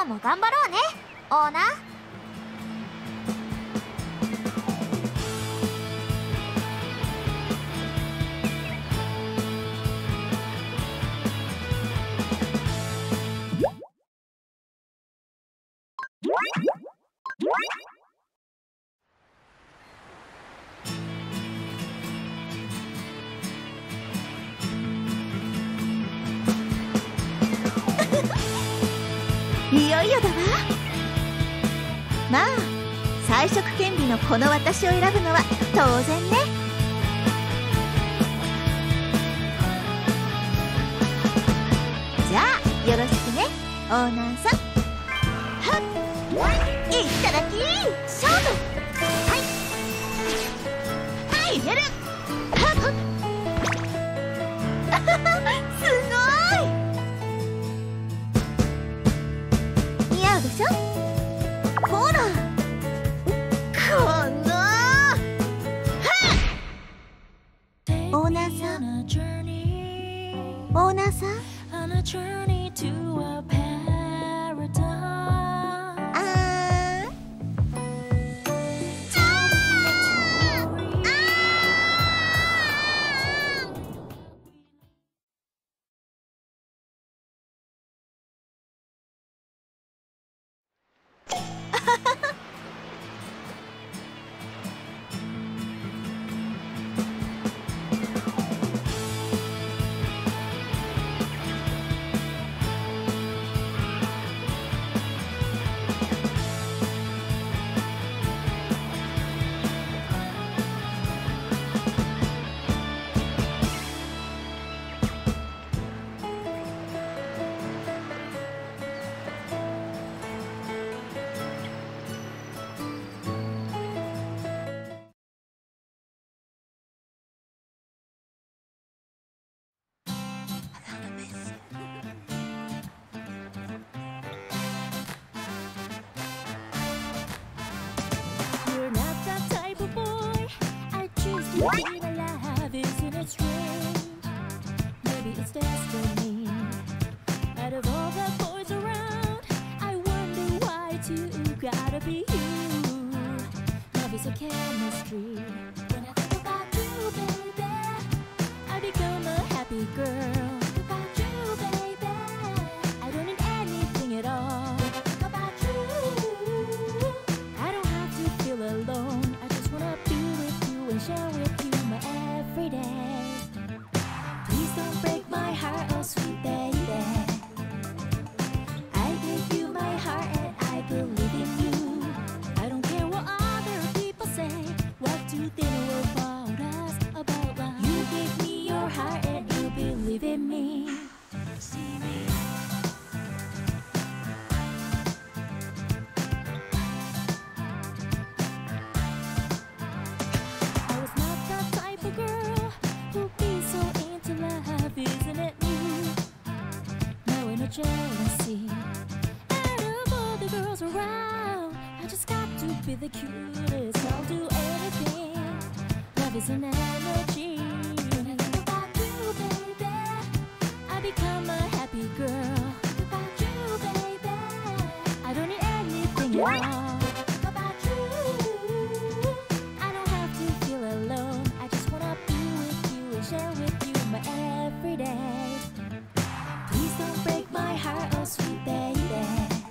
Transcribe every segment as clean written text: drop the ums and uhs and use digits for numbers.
日も頑張ろうね、オーナー。 いよいよだわ。まあ才色兼備のこの私を選ぶのは当然ね。じゃあよろしくね、オーナーさん。はっ、いただき勝負。はいはい、やる。はっすごい。似合うでしょ。ほらこのオーナーさん、オーナーさん、 jealousy. Out of all the girls around, I just got to be the cutest. I'll do anything. Love is an energy. When I think about you, baby, I become a happy girl. Think about you, baby, I don't need anything at all. Think about you, I don't have to feel alone. I just wanna be with you and share with you my everyday. Please don't break my heart, oh sweet baby.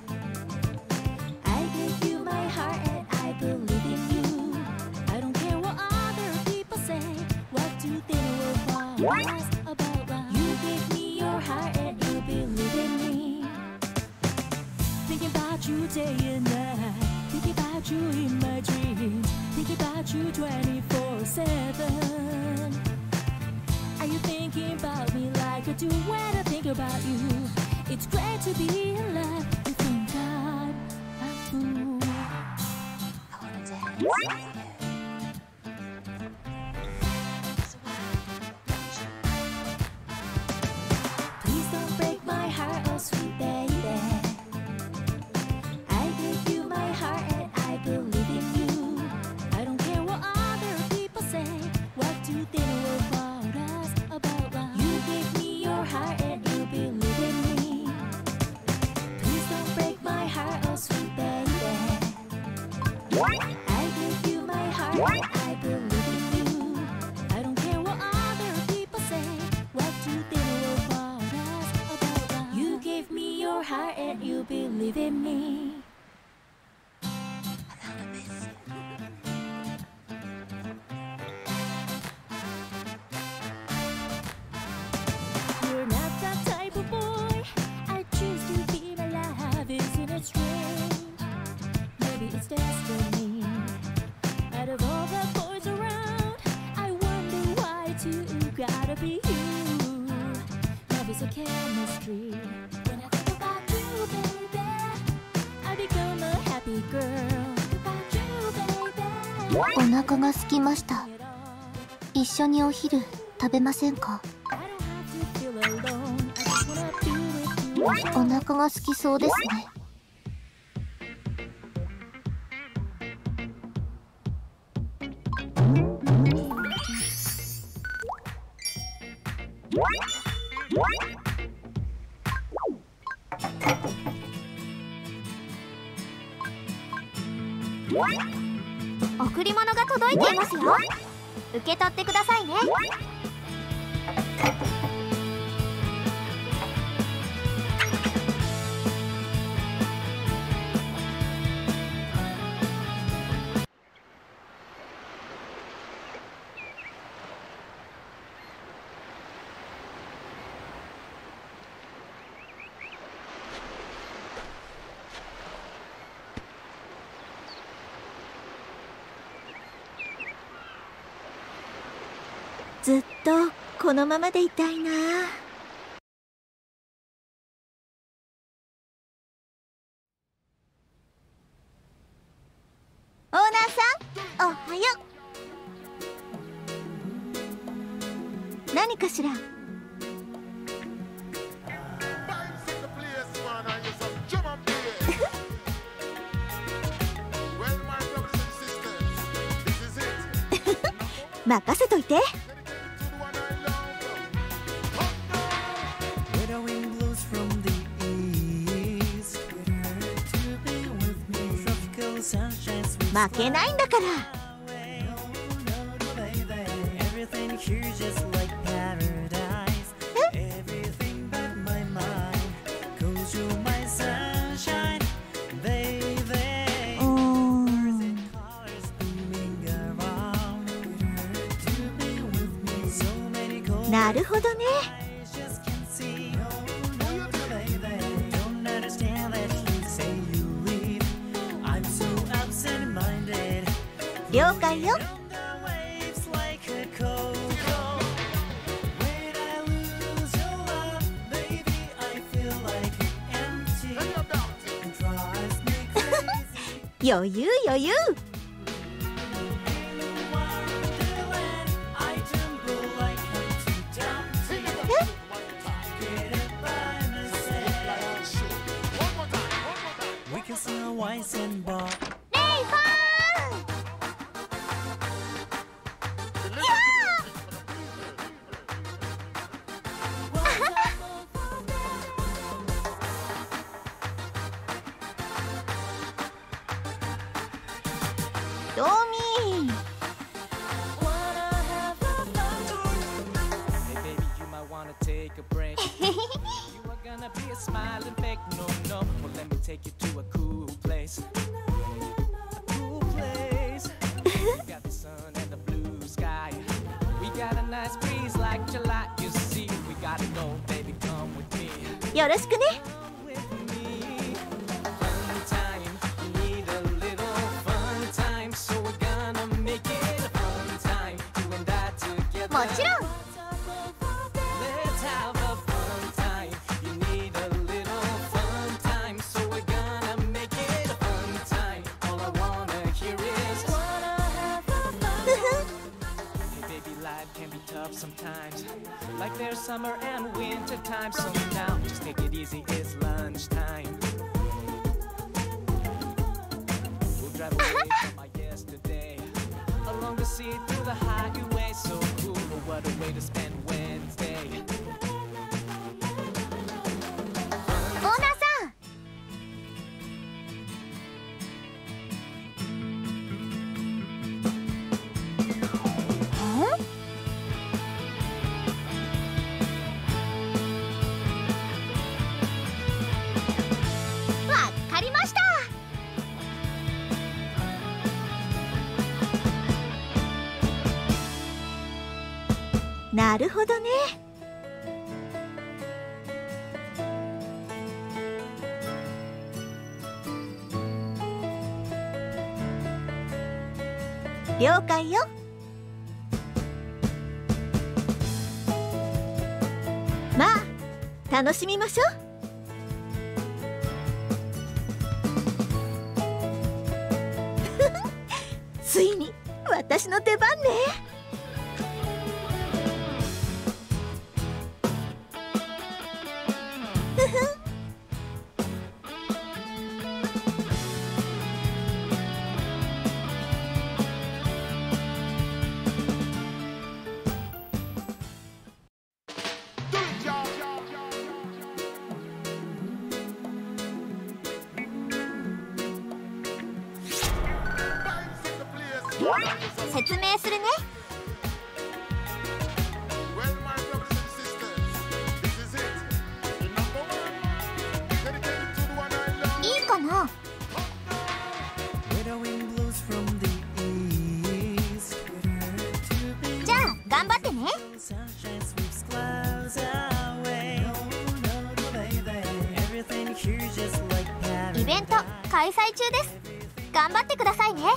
I gave you my heart and I believe in you. I don't care what other people say. What do they know about us, about love? You gave me your heart and you believe in me. Thinking about you day and night. Thinking about you in my dreams. Thinking about you 24/7. Are you thinking about me like I do when I think about you? It's great to be in love. You think I'm a fool. I wanna dance. Please don't break my heart, oh sweet baby. I gave you my heart and I believe in you. I don't care what other people say. What do they know about us, about love? You gave me your heart and you believe in me. Please don't break my I gave you my heart, I believe in you. I don't care what other people say. What you think will fall us about love. You gave me your heart and you believe in me. You're not that type of boy. I choose to be my life. Isn't it strange? Maybe it's destiny. Out of all the boys around, I wonder why too gotta be you. Love is a chemistry. When I think about you, baby, I become a happy girl. Think about you, baby. お腹が空きました。一緒にお昼食べませんか？ I don't have to feel alone. I just wanna be with you. お腹が空きそうですね。 贈り物が届いていますよ。受け取ってくださいね。 ずっとこのままでいたいな。オーナーさん、おはよう。何かしら？任せといて。負けないんだから。なるほどね。了解よ。余裕余裕。ドミー。よろしくね。もちろん。 Sometimes, like there's summer and winter time. So now, just take it easy. It's lunchtime. We'll drive away from my yesterday, along the sea through the highway. So cool, but what a way to spend Wednesday. オーナーさん。 なるほどね。了解よ。まあ楽しみましょう。ついに私の出番ね。 説明するね。いいかな。じゃあ頑張ってね。イベント開催中です。頑張ってくださいね。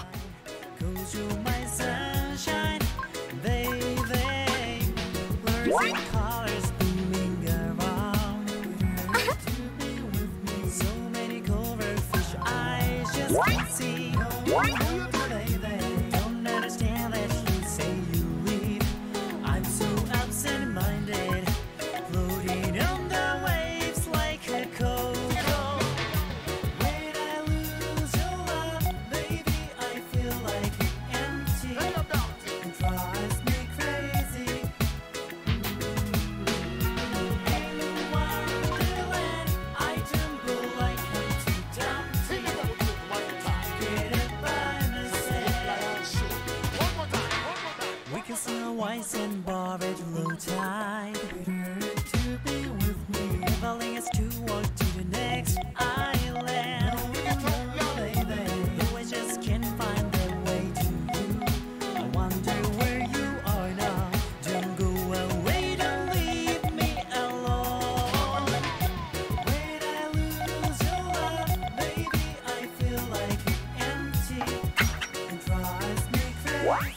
And borrowed low tide. To be with me, traveling us to walk to the next island. Though I just can't find the way to you. I wonder where you are now. Don't go away, don't leave me alone. When I lose your love, baby, I feel like empty. And drives me crazy.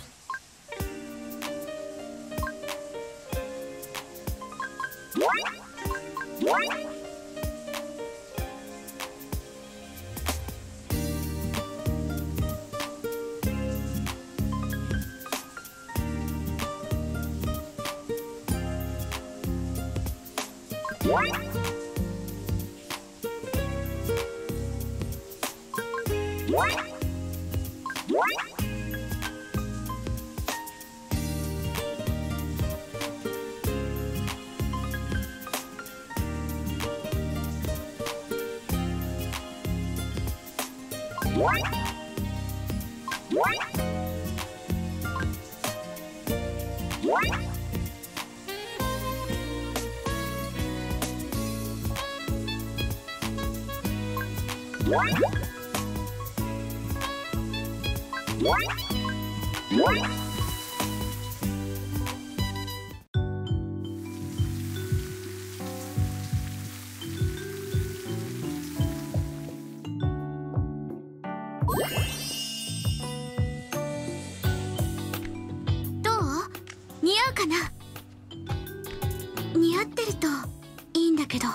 どう？似合うかな？似合ってるといいんだけど。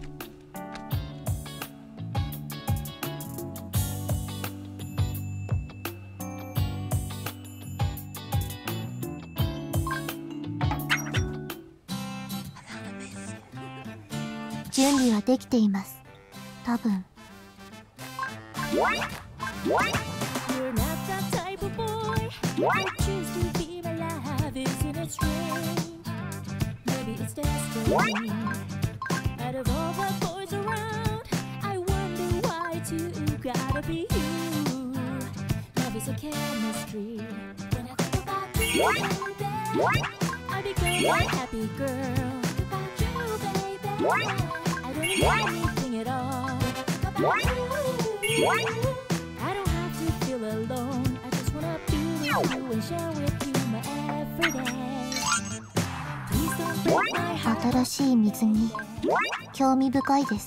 準備はできています。多分。 You're not that type of boy. I choose to be my life, isn't it strange? Maybe it's destiny. Out of all the boys around, I wonder why too gotta be you. Love is a chemistry. When I think about you, baby, I become a happy girl. Think about you, baby. I don't need anything at all. Think about you. I don't have to feel alone. I just wanna be with you and share with you my everyday. 新しい水着興味深いです。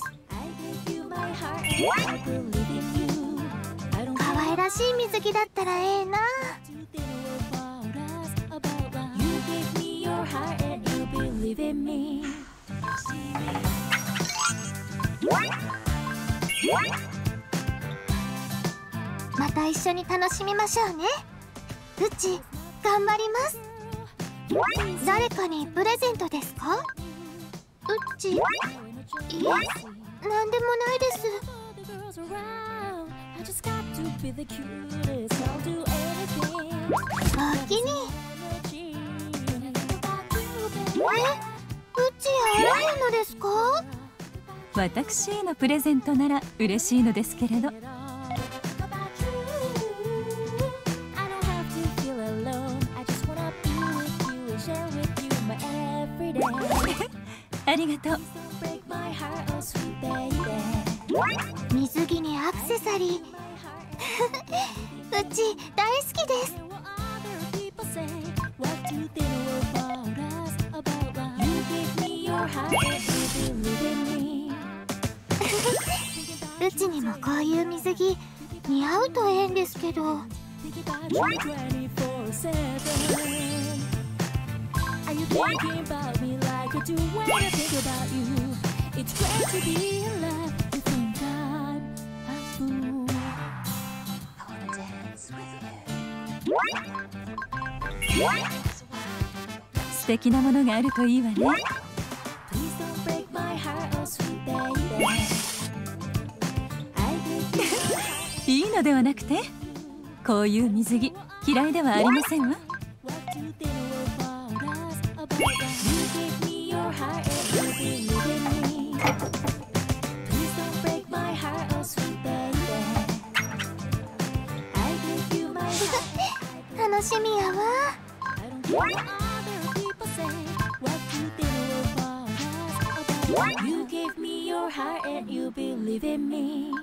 可愛らしい水着だったらええな。また一緒に楽しみましょうね。うち頑張ります。誰かにプレゼントですか？うち、いえ、なんでもないです。おおきに。うち会えないのですか？ 私へのプレゼントなら嬉しいのですけれど。ありがとう。 水着にアクセサリーうち大好きです。うちにもこういう水着似合うとええんですけど。Are you thinking about me like I do when I think about you? It's great to be alive. You think I'm a fool. I wanna dance with you. 素敵なものがあるといいわね。 Please don't break my heart, oh sweet baby. I think いいのではなくて、こういう水着嫌いではありませんわ。 楽しみやわ。 You gave me your heart and you believe in me.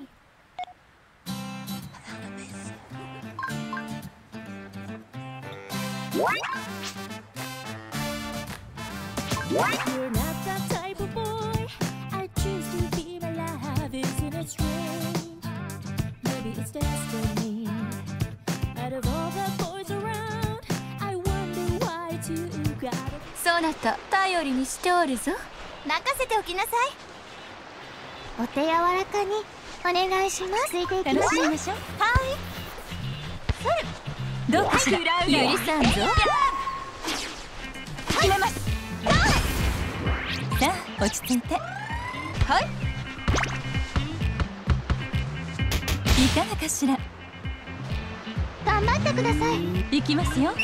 You're not that type of boy I choose to be my life. Isn't it strange? Maybe it's destiny. Out of all the boys around, I wonder why you got it. そなた頼りにしておるぞ。 任せておきなさい。お手柔らかにお願いします。ついていきましょう。 楽しみましょう。 はい。 どうかしら。ゆりさんぞ。決めます。さあ落ち着いて。はい。いかがかしら。 頑張ってください。 いきますよ。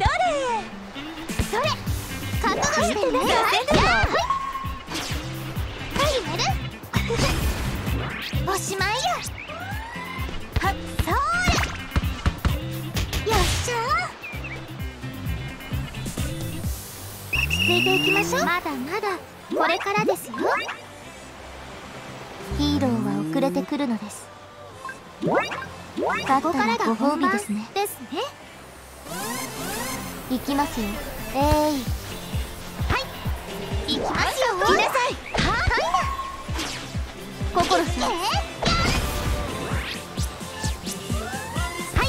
それ覚悟してね。はい、寝るおしまいや。はっ、そーれ。よっしゃー。落ち着いていきましょう。まだまだこれからですよ。ヒーローは遅れてくるのです。勝ったらご褒美ですね。ですね。いきますよ。はい、いきますよ。来なさい。心さん。はい。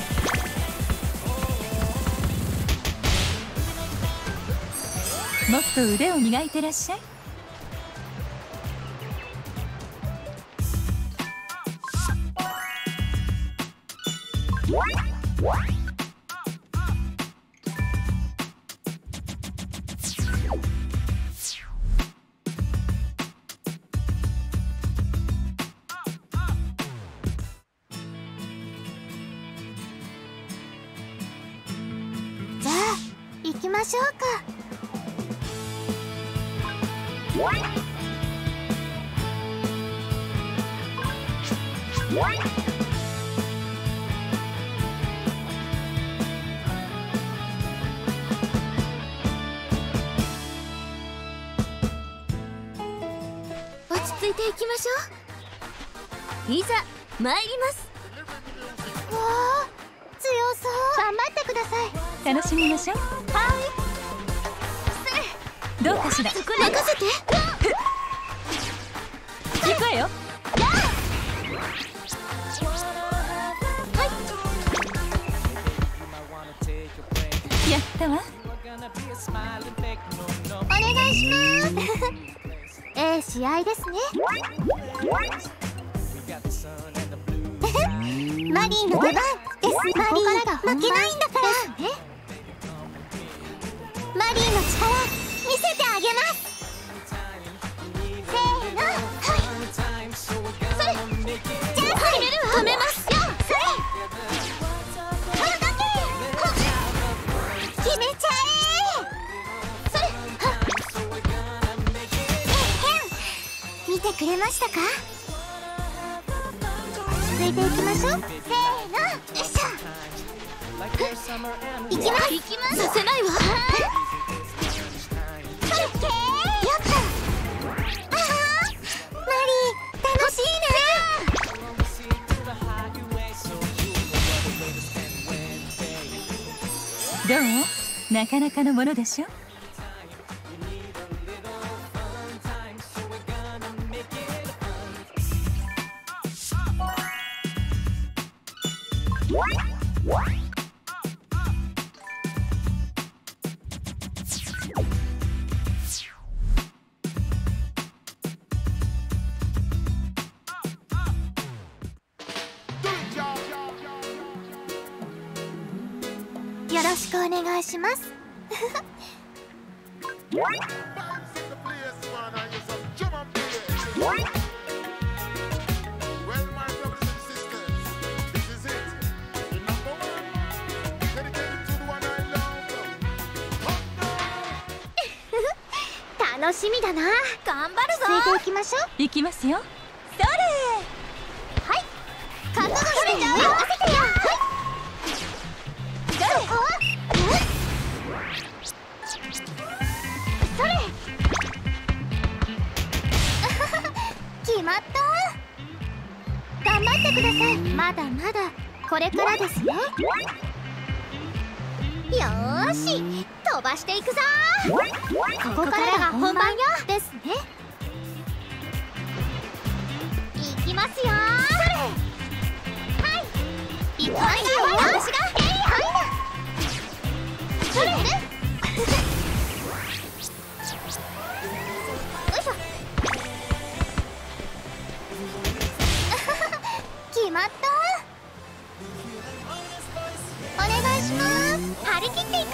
もっと腕を磨いてらっしゃい。 じゃあ行きましょうか。落ち着いていきましょう。いざ参ります。わあ、強そう。頑張ってください。 楽しみましょう。 はい。 どうかしら。 任せて。 行くわよ。やったわ。 お願いします。試合ですね。マリーの出番です。マリー負けないんだから。マリーの力見せてあげます。せーの、はい。それ、じゃあ入れるわ。止めます。それ、それだけ。決めちゃえ。それ、見てくれましたか？続いていきましょう。せーの、よいしょ。行きます。させないわ。それ、やった。ああ、マリー楽しいね。 どう？なかなかのものでしょ。 よろしくお願いします。楽しみだな。頑張るぞ。ついていきましょう。 行きますよ。 それ。はい。覚悟してちゃうよ。任せてよ。はい。そこは。それ。決まった。頑張ってください。まだまだこれからですよ。よーし、飛ばしていくぞ。ここからが本番よ。ですね。いきますよ。それ。はい。いきますよ。私が。はいな。それ。よいしょ。決まった。お願いします。張り切っていこう。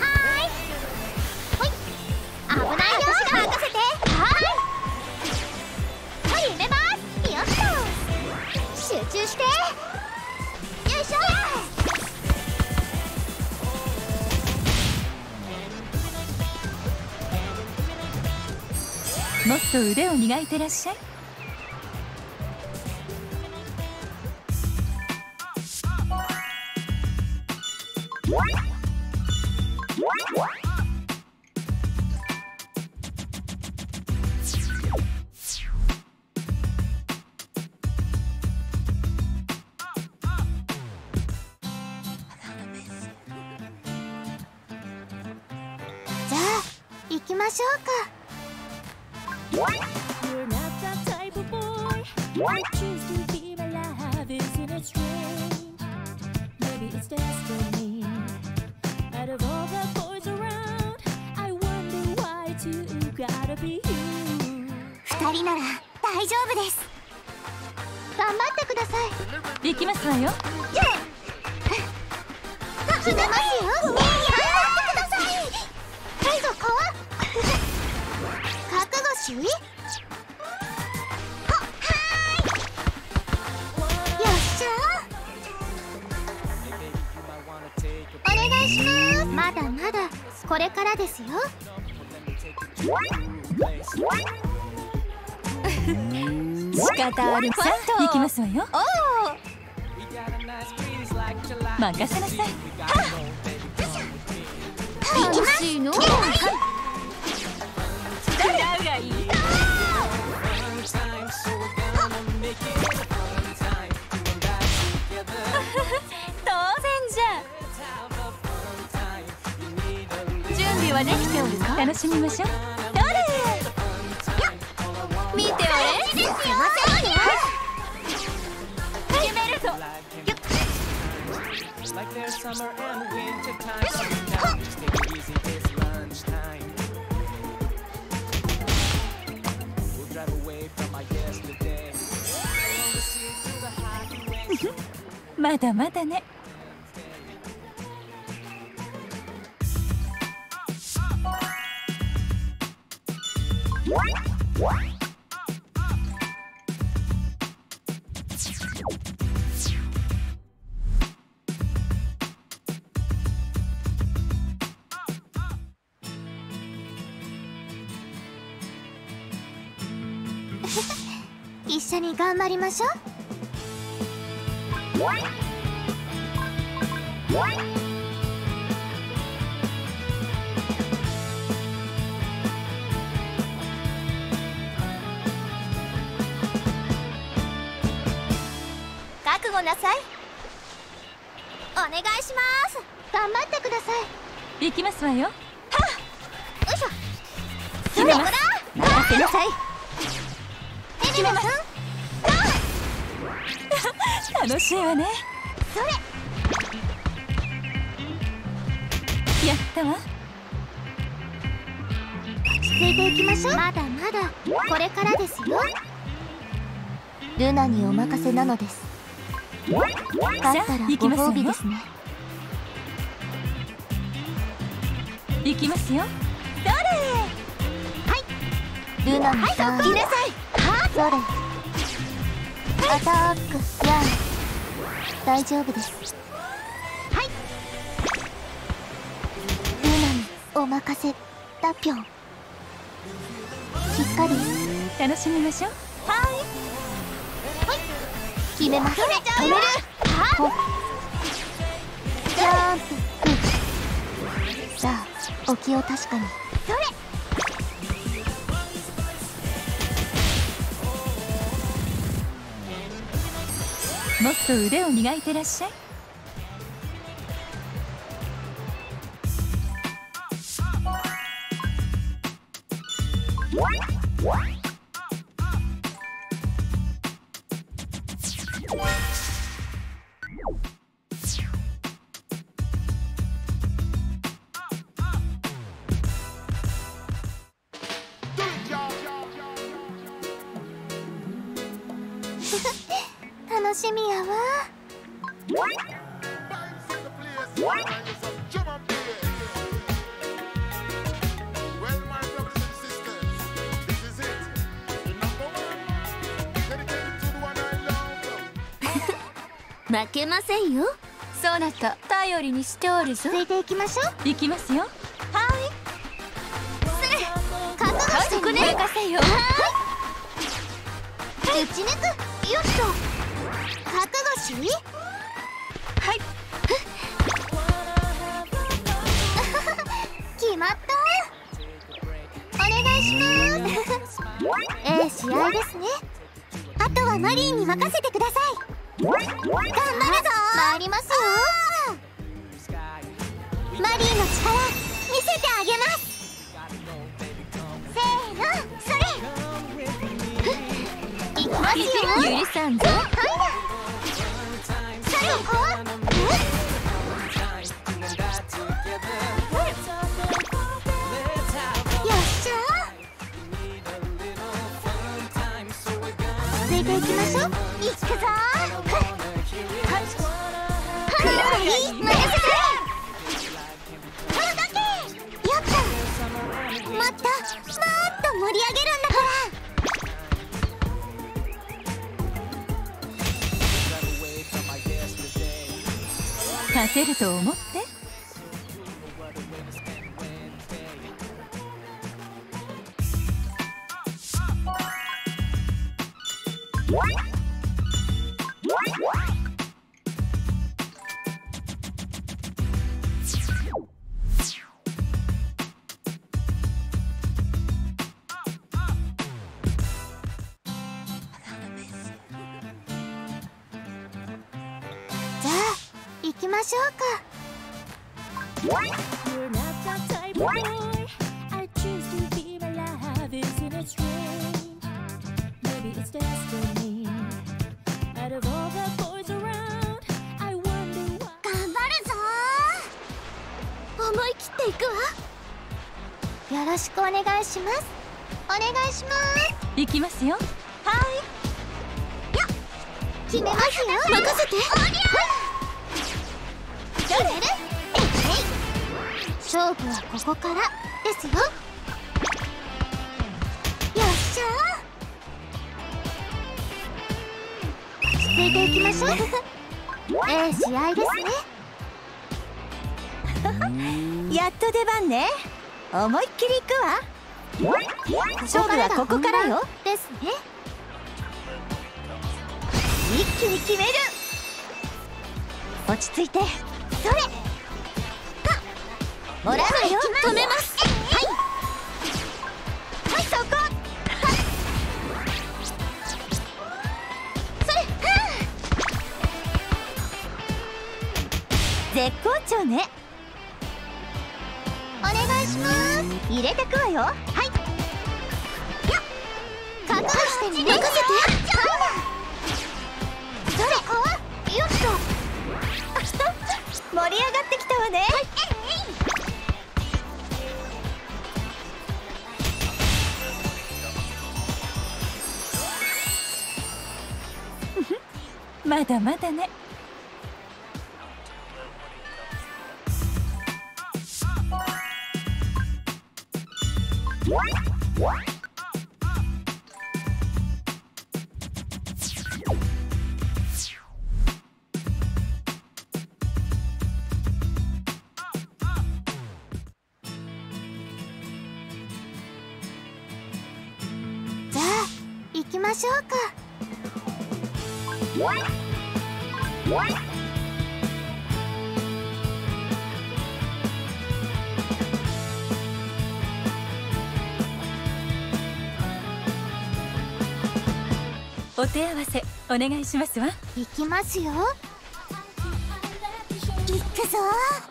危ないよ。任せて。はい。入れます。よっと。集中して。よいしょ。 もっと腕を磨いてらっしゃい。 じゃあ行きましょうか。 You're not that type of boy. I choose to be my life, isn't it strange? Maybe it's destiny. Out of all the boys around, I wonder why two gotta be you. 二人なら大丈夫です。頑張ってください。 行きますわよ。 決めますよ。頑張ってください。はい、そこは。覚悟しゅい。よっしゃー。お願いします。まだまだこれからですよ。 仕方ある。さあ行きますわよ。任せなさい。 行きます。の。 誰がいい。当然じゃ。準備はできておるか。楽しみましょう。 summer and winter time. Summertime, just take it easy, it's lunchtime. We'll drive away from our yesterday. Along the sea to the highway. まだまだね。 一緒に頑張りましょう。 覚悟なさい。お願いします。 頑張ってください。 行きますわよ。 よいしょ。決めます。任せなさい。 エミナさん、 楽しいわね。 それ。 やったわ。 落ち着いていきましょう。まだまだこれからですよ。ルナにお任せなのです。勝ったらご褒美ですね。 行きますよ。 ルナにさ、 来なさい。 それアタックやん。大丈夫です。 はい。 ルナにお任せだぴょん。しっかり楽しみましょう。 決めます。 止める。 ほっジャンプ。さあお気を確かに。 それ。 もっと腕を磨いてらっしゃい。 楽しみやわ。 負けませんよ。そなた頼りにしておるぞ。 ついていきましょう。 行きますよ。 覚悟してね。 任せよ。 打ち抜く。よっと。覚悟し。 はい。 決まった。お願いします。試合ですね。あとはマリーに任せてください。頑張るぞ。参りますよ。マリーの力見せてあげます。せーの、それ。いきますよ。 許さんぞ。 はいだ。それ。こう。よっしゃー。ついていきましょう。いくぞー。はい、任せて。これだけ。やった。もっと盛り上げるんだから。 勝てると思って。 じゃあ行きましょうか。 You're not that type of boy. I choose to be my life. Isn't it strange? Maybe it's destiny. Out of all the boys around, I wonder why. 頑張るぞー。 思い切っていくわ。よろしくお願いします。お願いします。 行きますよ。 決めますよ。任せて。決める。勝負はここからですよ。よっしゃー。落ち着いていきましょう。試合ですね。 やっと出番ね。思いっきり行くわ。勝負はここからよ。 ですね。 一気に決める。落ち着いて。それ。もらうわよ。 止めます。 はい、そこ。 それ。 絶好調ね。 お願いします。 入れてくわよ。はい。 覚悟してね。任せて。それ。よっと。 盛り上がってきたわね。 まだまだね。 じゃあ行きましょうか。 お手合わせお願いしますわ。 行きますよ。行くぞ。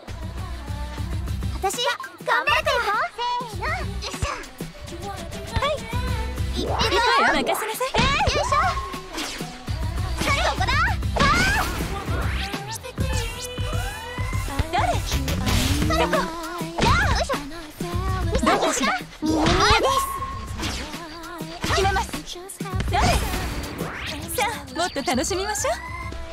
私頑張ってよ。せーの。よいしょ。はい。行ってる。 任せなさい。 よいしょ。そこだ。 誰？ そこ。よいしょ。 どうかしら。 見え見えです。 決めます。誰？さあ、もっと楽しみましょう。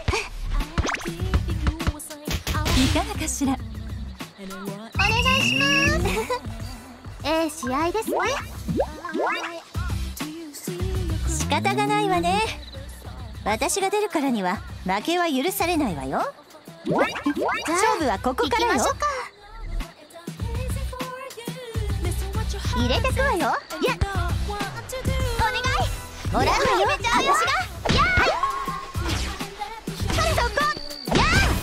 いかがかしら。 お願いします。試合ですね。 仕方がないわね。私が出るからには負けは許されないわよ。勝負はここからよ。 行きましょうか。 入れてくわよ。やっ、 お願い。 もらうわよ。 決めちゃうよ。 私が。やー。そこ。や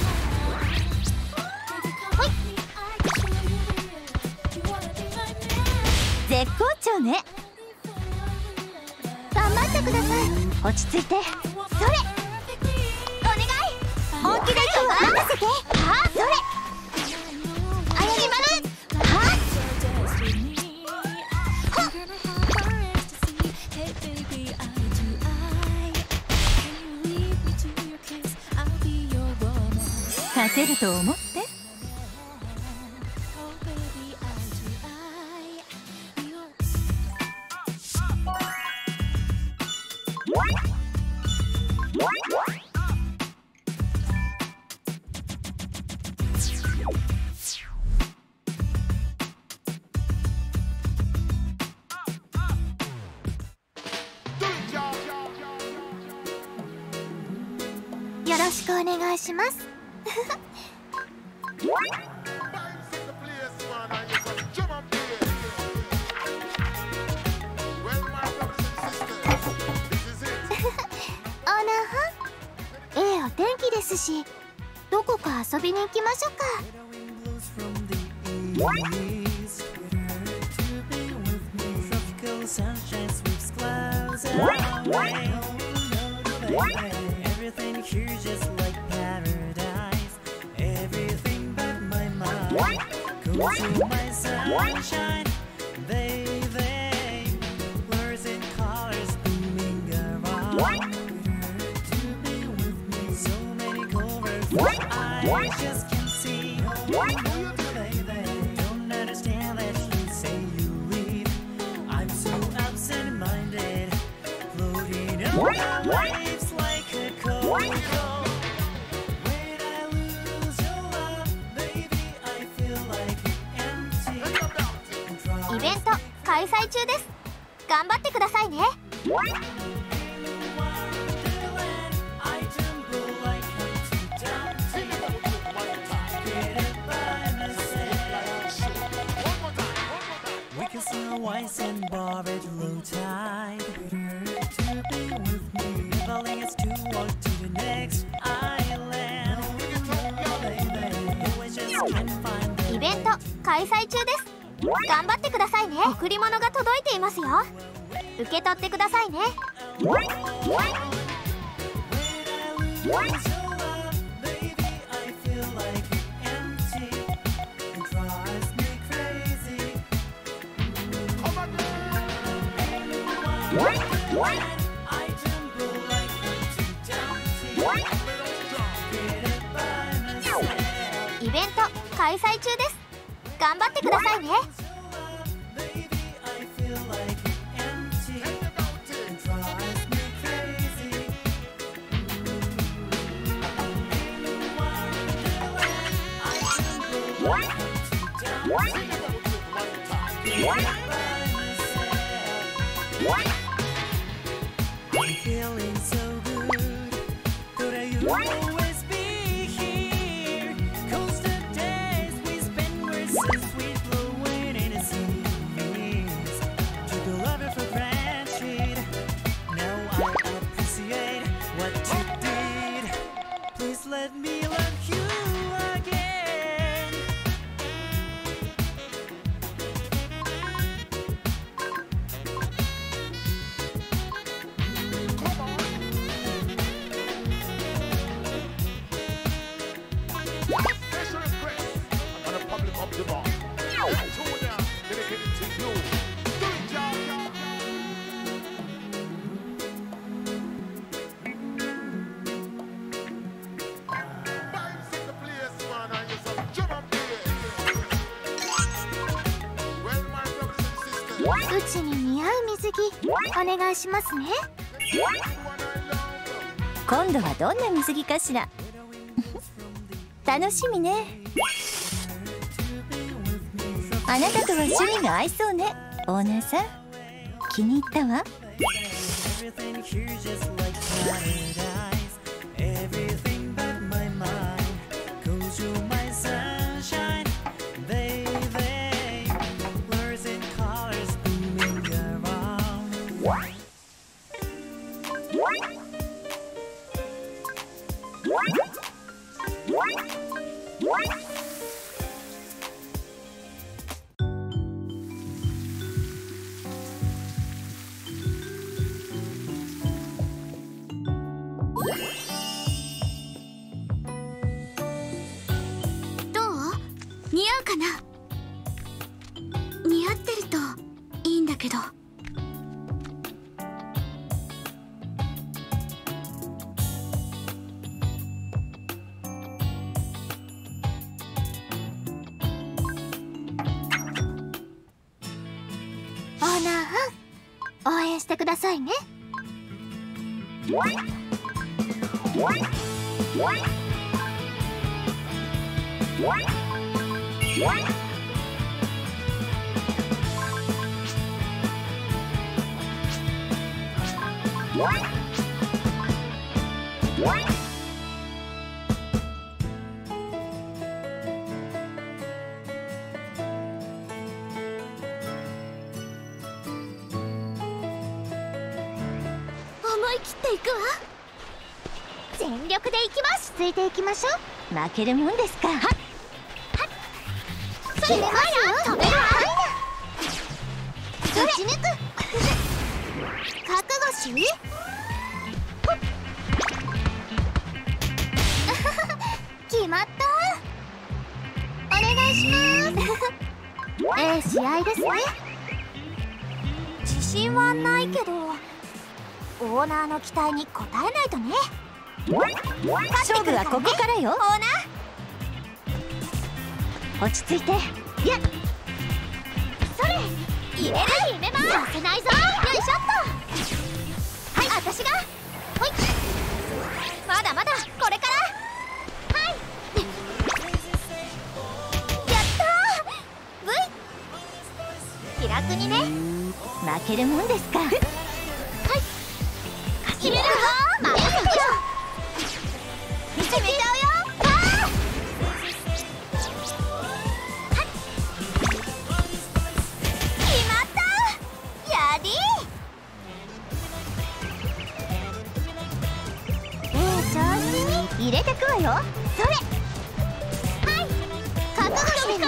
ー。絶好調ね。 頑張ってください。 落ち着いて。それ。 お願い。 本気でいくわ。任せて。はあ、それ。 あやりまる。 はあ。 勝てると思って。 よろしくお願いします。オーナーはお天気ですし、どこか遊びに行きましょうか。 Everything here just like paradise. Everything but my mind. Go to my sunshine, baby. Blurs and colors beaming around. To be with me, so many colors I just can't see. Baby. Waves like a cold When I lose your love, baby, I feel like empty. イベント開催中です。頑張ってくださいね。 I tremble like Humpty Dumpty. Get it by myself. We can sail wise and bar at low tide. To be with me, traveling is to walk to the next island. We just can't find the イベント開催中です。頑張ってくださいね。贈り物が届いていますよ。受け取ってくださいね。イベント開催中です。頑張ってくださいね。 I'm feeling so good. Could I always be here? 'Cause the days we spent were so sweet, flowing in the seas. Took a lover for granted. Now I appreciate what you did. Please let me love you again. Special request on the public of the bar. Tune down, dedicated to you. Do it, y'all. Vibes in the place, man, and you some drum and bass. Well, my brothers and sisters, うちに似合う水着お願いしますね。 the one I love. 今度はどんな水着かしら。楽しみね。あなたとは趣味が合いそうね、オーナーさん。気に入ったわ。 Everything here just like paradise. Everything but my mind. 'Cause you're my sunshine, baby. Colors and colors blooming around. どう？似合うかな？似合ってるといいんだけど。オーナーは応援してくださいね。思い切っていくわ。全力でいきます。ついていきましょう。 負けるもんですか。 それますよ。飛べるわ。打ち抜く。覚悟し。決まった。お願いします。試合ですね。自信はないけど、オーナーの期待に応えないとね。 勝負はここからよ。 オーナー、 落ち着いて。 それ入れる。決めます。させないぞ。よいしょっと。はい、私が負けるもんですか。はい、 決めるわ。任せてよ。 見てみちゃうよ。決まった。やり調子入れてくわよ。それ。 覚悟してね。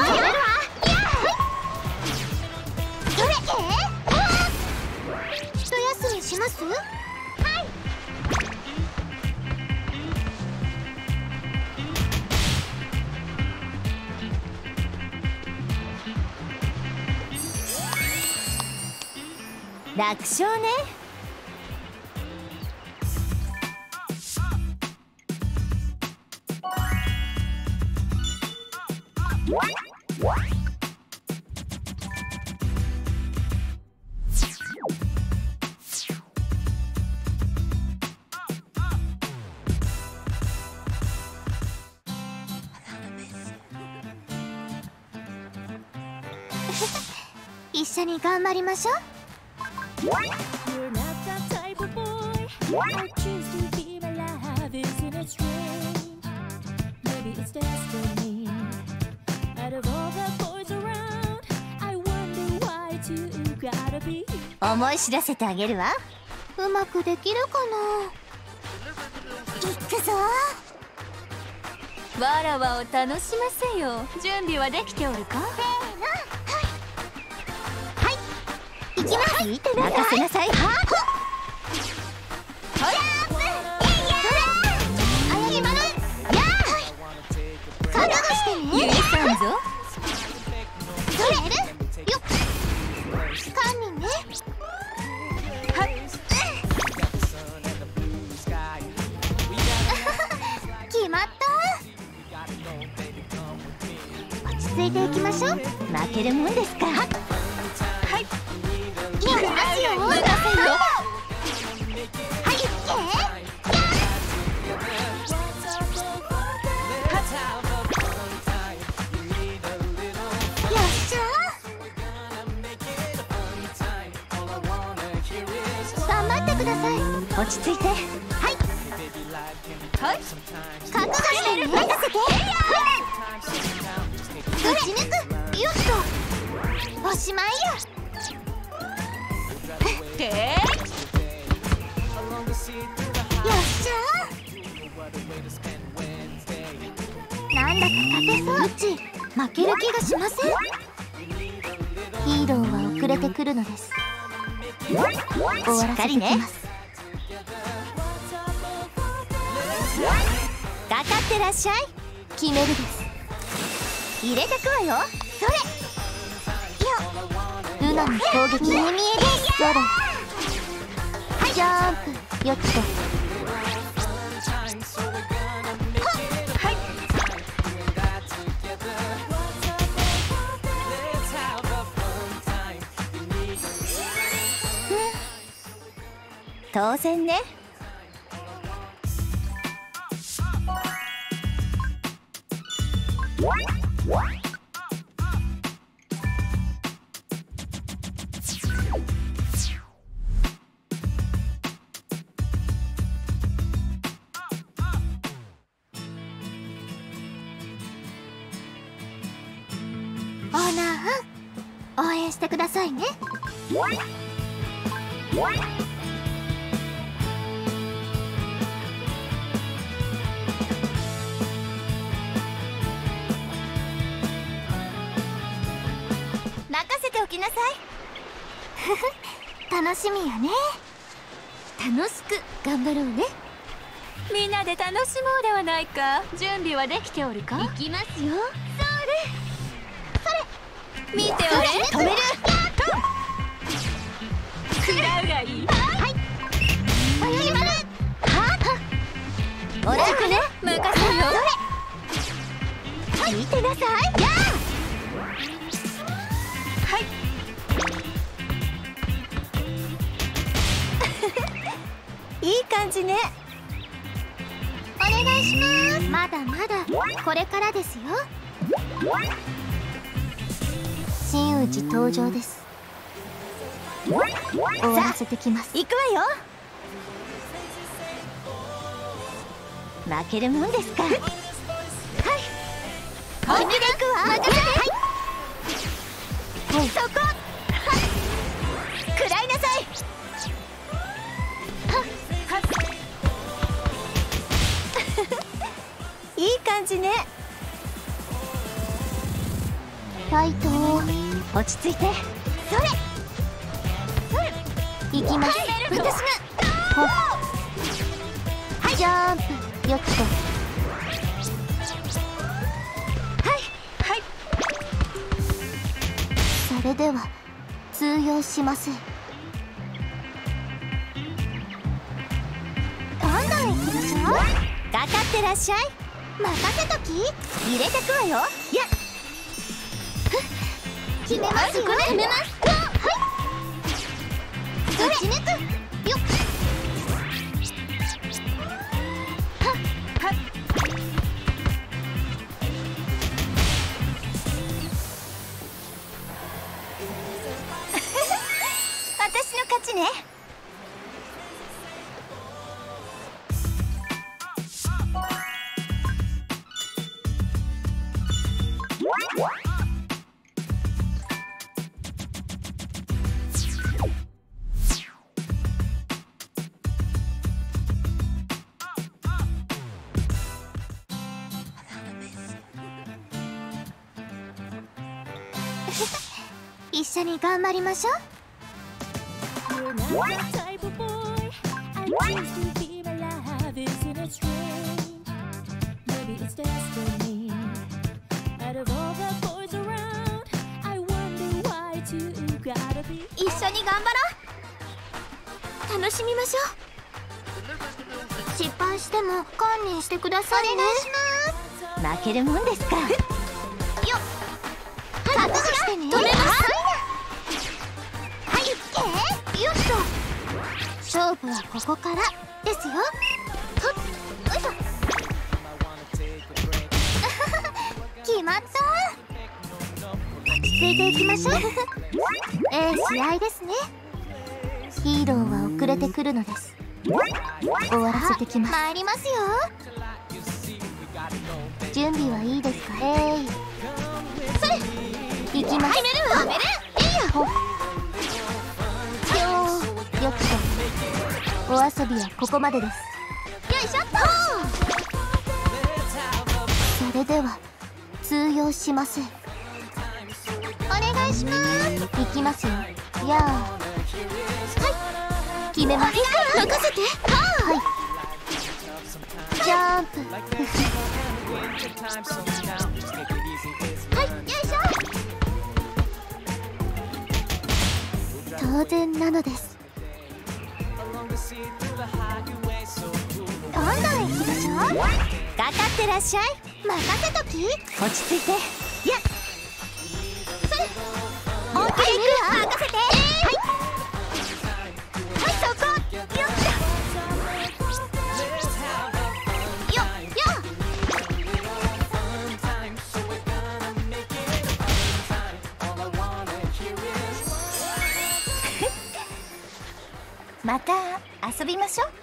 それ。 一休みします？ 楽勝ね。 一緒に頑張りましょう。 You're not that type of boy. I choose to be my life, isn't it strange? Maybe it's destiny. Out of all the boys around, I wonder why two gotta be. 思い知らせてあげるわ。 うまくできるかな。いくぞ。 わらわを楽しませよ。準備はできておるか？ いきます。 任せなさい。 覚悟してね。 許さんぞ。 それよっ。堪忍ね。決まった。落ち着いていきましょう。 負けるもんですか。 いきますよ。 任せよ。 はい、いっけ。よっしゃ。頑張ってください。 落ち着いて。はい。 はい。 覚悟してね。任せて。打ち抜く。よっと。おしまいや。 てよっしゃ。なんだか勝てそう。うち負ける気がしません。ヒーローは遅れてくるのです。終わらせてきます。 かかってらっしゃい。 決めるです。 入れてくわよ。それ。 ルナの攻撃見え見えです。ゾロ。ジャンプ。よっと。 当然ね。 オーナー、応援してくださいね。 任せておきなさい。 楽しみやね。 楽しく頑張ろうね。 みんなで楽しもうではないか。準備はできておるか？ 行きますよ。 見ておれ。 止める。 食らうがいい。 泳ぎ丸。 おらくね。 任せよ。 見てなさい。 はい。 いい感じね。 お願いします。まだまだこれからですよ。真打ち登場です。 終わらせてきます。 行くわよ。負けるもんですか。はい、本気で行くわ。任せて。はい、そこ。はい、食らいなさい。はっはっいい感じね。 ファイトを落ち着いて。それ行きます。 私がジャンプよくと。 はいはい。 それでは通用しません。どんどん行きましょう。 かかってらっしゃい。 任せとき。 入れてくわよ。いや、 決めますよ。決めます。打ち抜くよっ。 はっはっ私の勝ちね。 一緒に頑張りましょう。 You're not that type of boy I choose to be. My life isn't it strange? Maybe it's destiny. Out of all the boys around, I wonder why two gotta be. 一緒に頑張ろう。楽しみましょう。失敗しても観念してくださいね。お願いし負けるもんですか。 ます。よっ。覚悟してね。止めます。はい、行け。よっと。勝負はここからですよ。ほっ、よいしょ。決まった。落ち着いていきましょう。試合ですね。ヒーローは遅れてくるのです。終わらせてきます。参りますよ。準備はいいですか。それ行きます。はめるいいや。ほよっと。お遊びはここまでです。よいしょっと。それでは通用しません。お願いします。行きますよ。やあ。はい決めます。任せて。はいジャンプ。はいよいしょ。当然なのです。どんどん行きましょう。 かかってらっしゃい。 任せとき。 落ち着いて。いや、 それ本気で行くわ。任せて。 はいそこ。よっと。よっよっ。 また遊びましょう。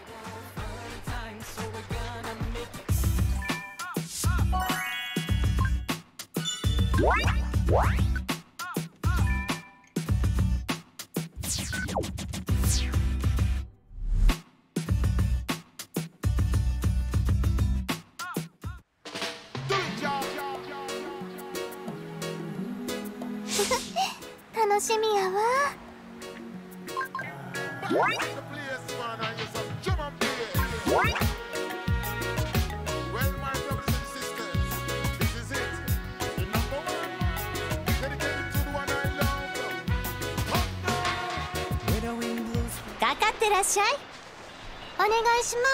楽しみやわ。 かかってらっしゃい。 お願いします。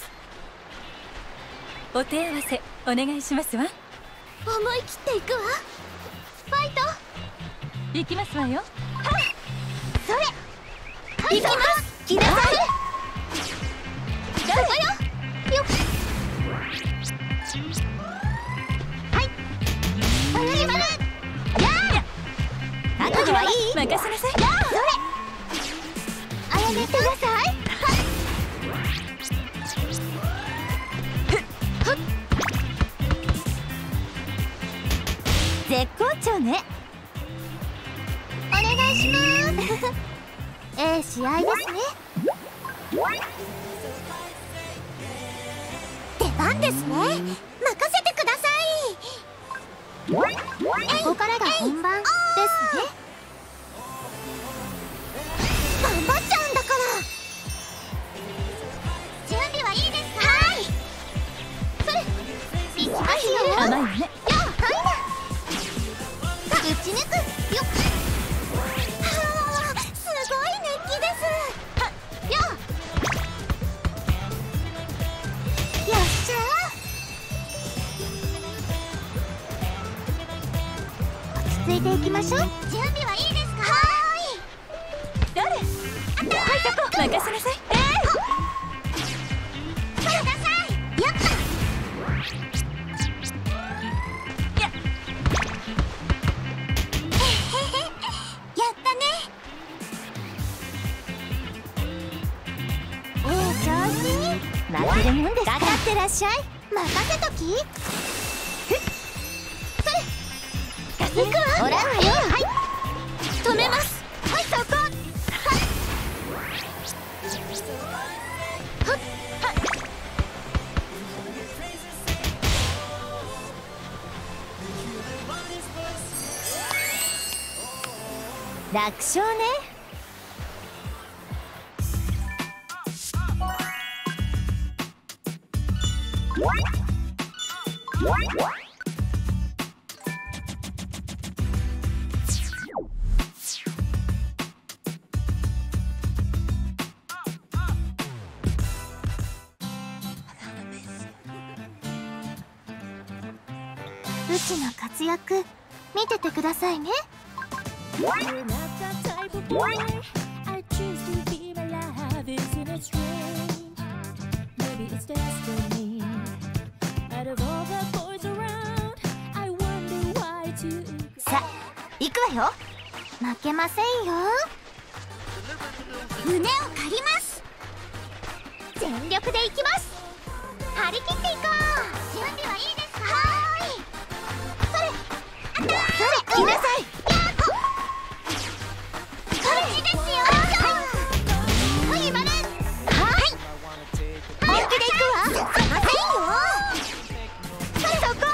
お手合わせお願いしますわ。 思い切っていくわ。ファイト。 行きますわよ。 それ。行きます。来なさい。どうぞよ。よっ。はい。決まる。やあ。 覚悟はいい。 任せなさい。 それ。 ね。 お願いします。試合ですね。 出番ですね。任せてください。 ここからが本番ですね。 頑張っちゃうんだから。準備はいいですか？はい。 いきますよ。 甘いわね。 打ち抜くよっ。 すごい熱気です。 よっしゃー。落ち着いていきましょう。 準備はいいですか？ 誰？はい、そこ任せなさい。 ください。やった。やったね。 調子に負けるもんですか？かかってらっしゃい。 任せとき。 行くわ。ほらよ。はい。 止めます。はい、そこ。 楽勝ね。 うちの活躍見ててくださいね。 You're not that type of boy. I choose to be my life. Isn't it strange? Maybe it's destiny. Out of all the boys around, I wonder why to. さあ、行くわよ。 負けませんよ。 胸を借ります。 全力でいきます。張り切っていこう。 準備はいいですか？ はーい。それ、それ、来なさい。 こっちですよ。 はい、まる。 はい。本気で行くわ。すいませんよ。 そこ。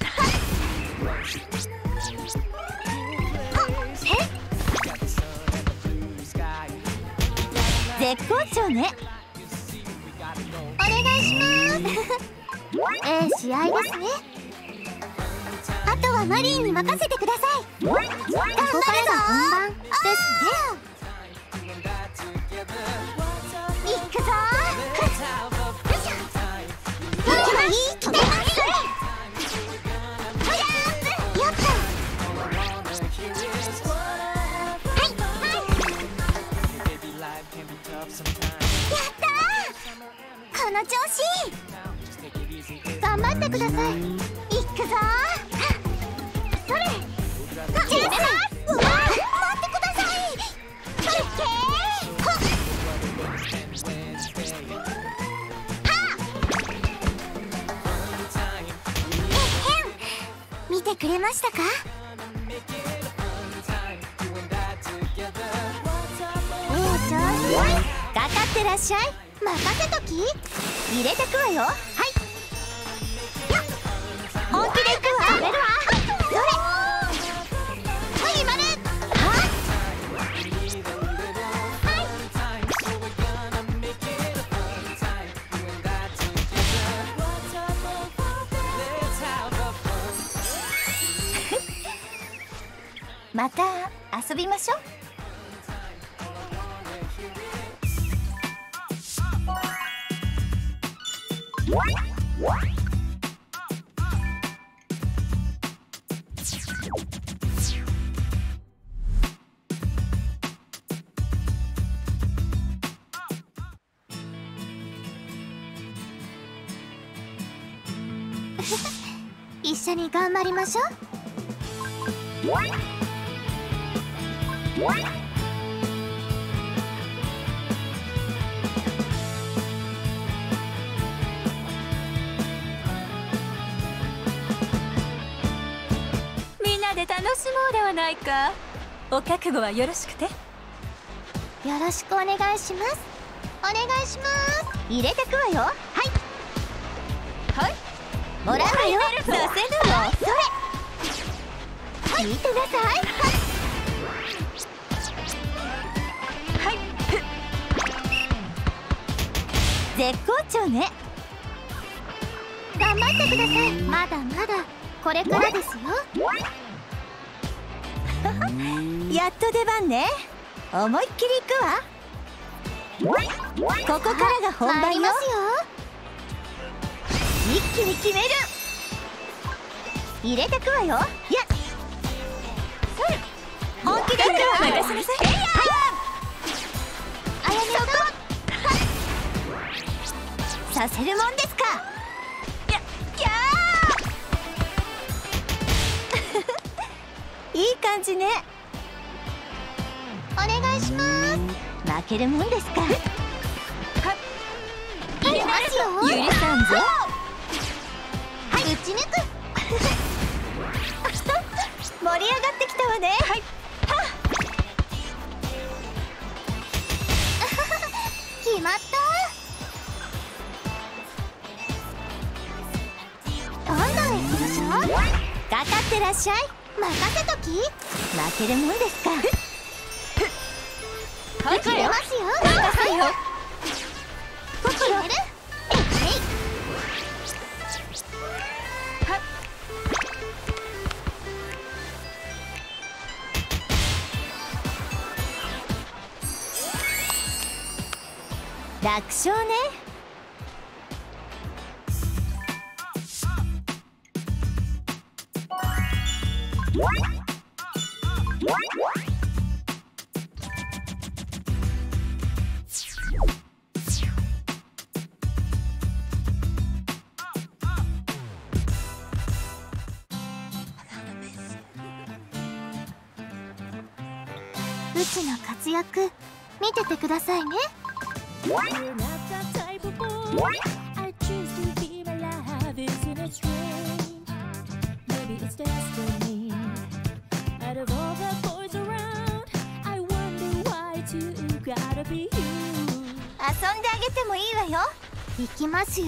絶好調ね。 お願いします。試合ですね。 あとはマリーに任せてください。 ここからが本番です行くぞー。息はいい。来てます。やった。はいはい。やったー。この調子。 ね。頑張ってください。 行くぞー。それ。チェンジだ。うわー、待ってください。それっけー。ほっ。見てくれましたか？ 調子。 かかってらっしゃい。 任せとき。 入れてくわよ。はい。本気でいくわ。 食べるわ。それ。はい、まる。 また遊びましょう。 一緒に頑張りましょう。 みんなでで楽しもうではないか。お覚悟はよろしくて。 よろしくお願いします。お願いします。 入れてくわよ。はいもらうわよ。させるの。それ聞いてなさい。はい絶好調ね。 頑張ってください。まだまだこれからですよ。 やっと出番ね。思いっきりいくわ。ここからが本番よ。 参りますよ。 一気に決める。入れてくわよ。本気でいくわ。 任せなさい。 あやめとさせるもんですか。いい感じね。 お願いします。 負けるもんですか。 入れますよ。 許さんぞ。 打ち抜く。 盛り上がってきたわね。 決まった。どんどん行きましょう。 かかってらっしゃい。 任せとき。 負けるもんですか。 決めますよ。決める。 楽勝ね。 うちの活躍見ててくださいね。 You're not that type of boy. I choose to be my life, isn't it strange? Maybe it's destiny. Out of all the boys around, I wonder why you gotta be you. 遊んであげてもいいわよ。 行きますよ。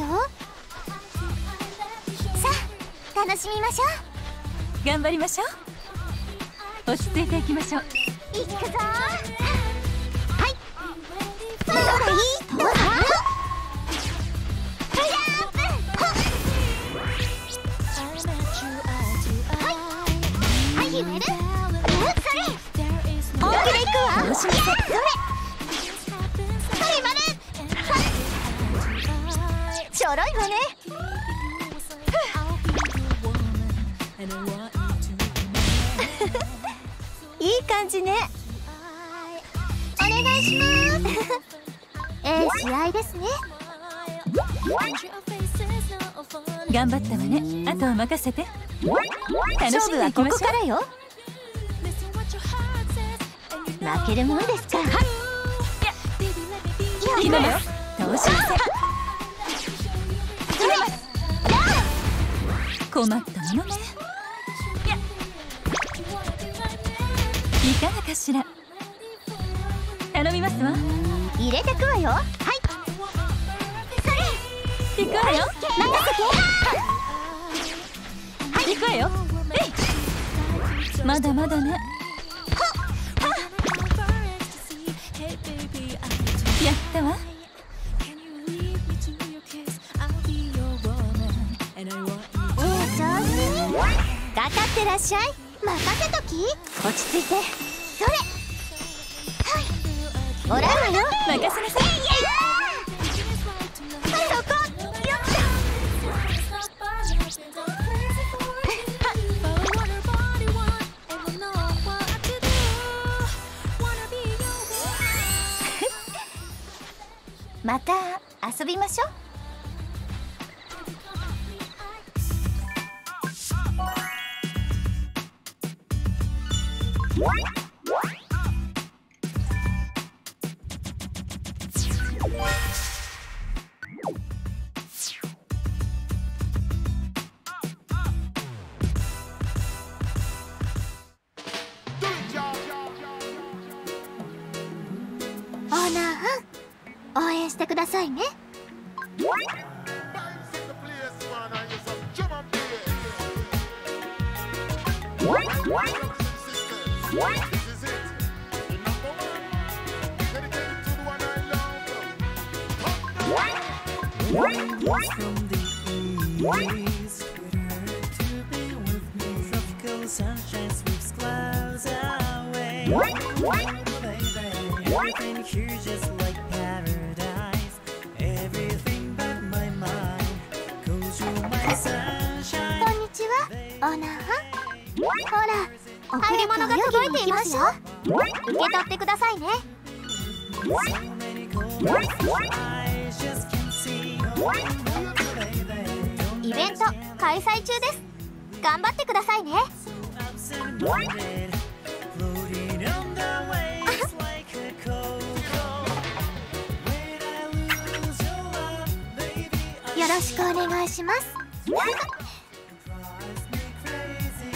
さあ楽しみましょ頑張りましょう。落ち着いていきましょう。 う。行くぞ。 どうだいい。どうだ。 決める。それ。 本気でいくわ。 楽しみそう。 それまで。 ちょろいわね。いい感じね。 お願いします。試合ですね。 頑張ったわね。あとは任せて。楽しんでいきましょう。 勝負はここからよ。負けるもんですか。 決めます。投資せ。困ったものね。いかがかしら。頼みますわ。 入れてくわよ。はい。 行くわよ。行くわよ。まだまだね。やったわ。 調子に。 かかってらっしゃい。 任せとき。 落ち着いて。 それ。 もらうわよ。 任せなさい。 また遊びましょう。 援してくださいね。 Vibes in the place, man, and you some drum and bass. Brothers and sisters, this is it. The number one, dedicated to the one I love. From the east, to be with me. Tropical sunshine sweeps clouds away. Baby, everything here just like paradise. Everything but my mind goes through my sunshine. こんにちは、オーナー。ほら、贈り物が届いていますよ。受け取ってくださいね。 So many cold eyes just can't see. Baby, イベント開催中です。頑張ってくださいね。 absent-minded, floating on the waves like a cocoa. When I lose your love, baby, I よろしくお願いします。 drives me crazy.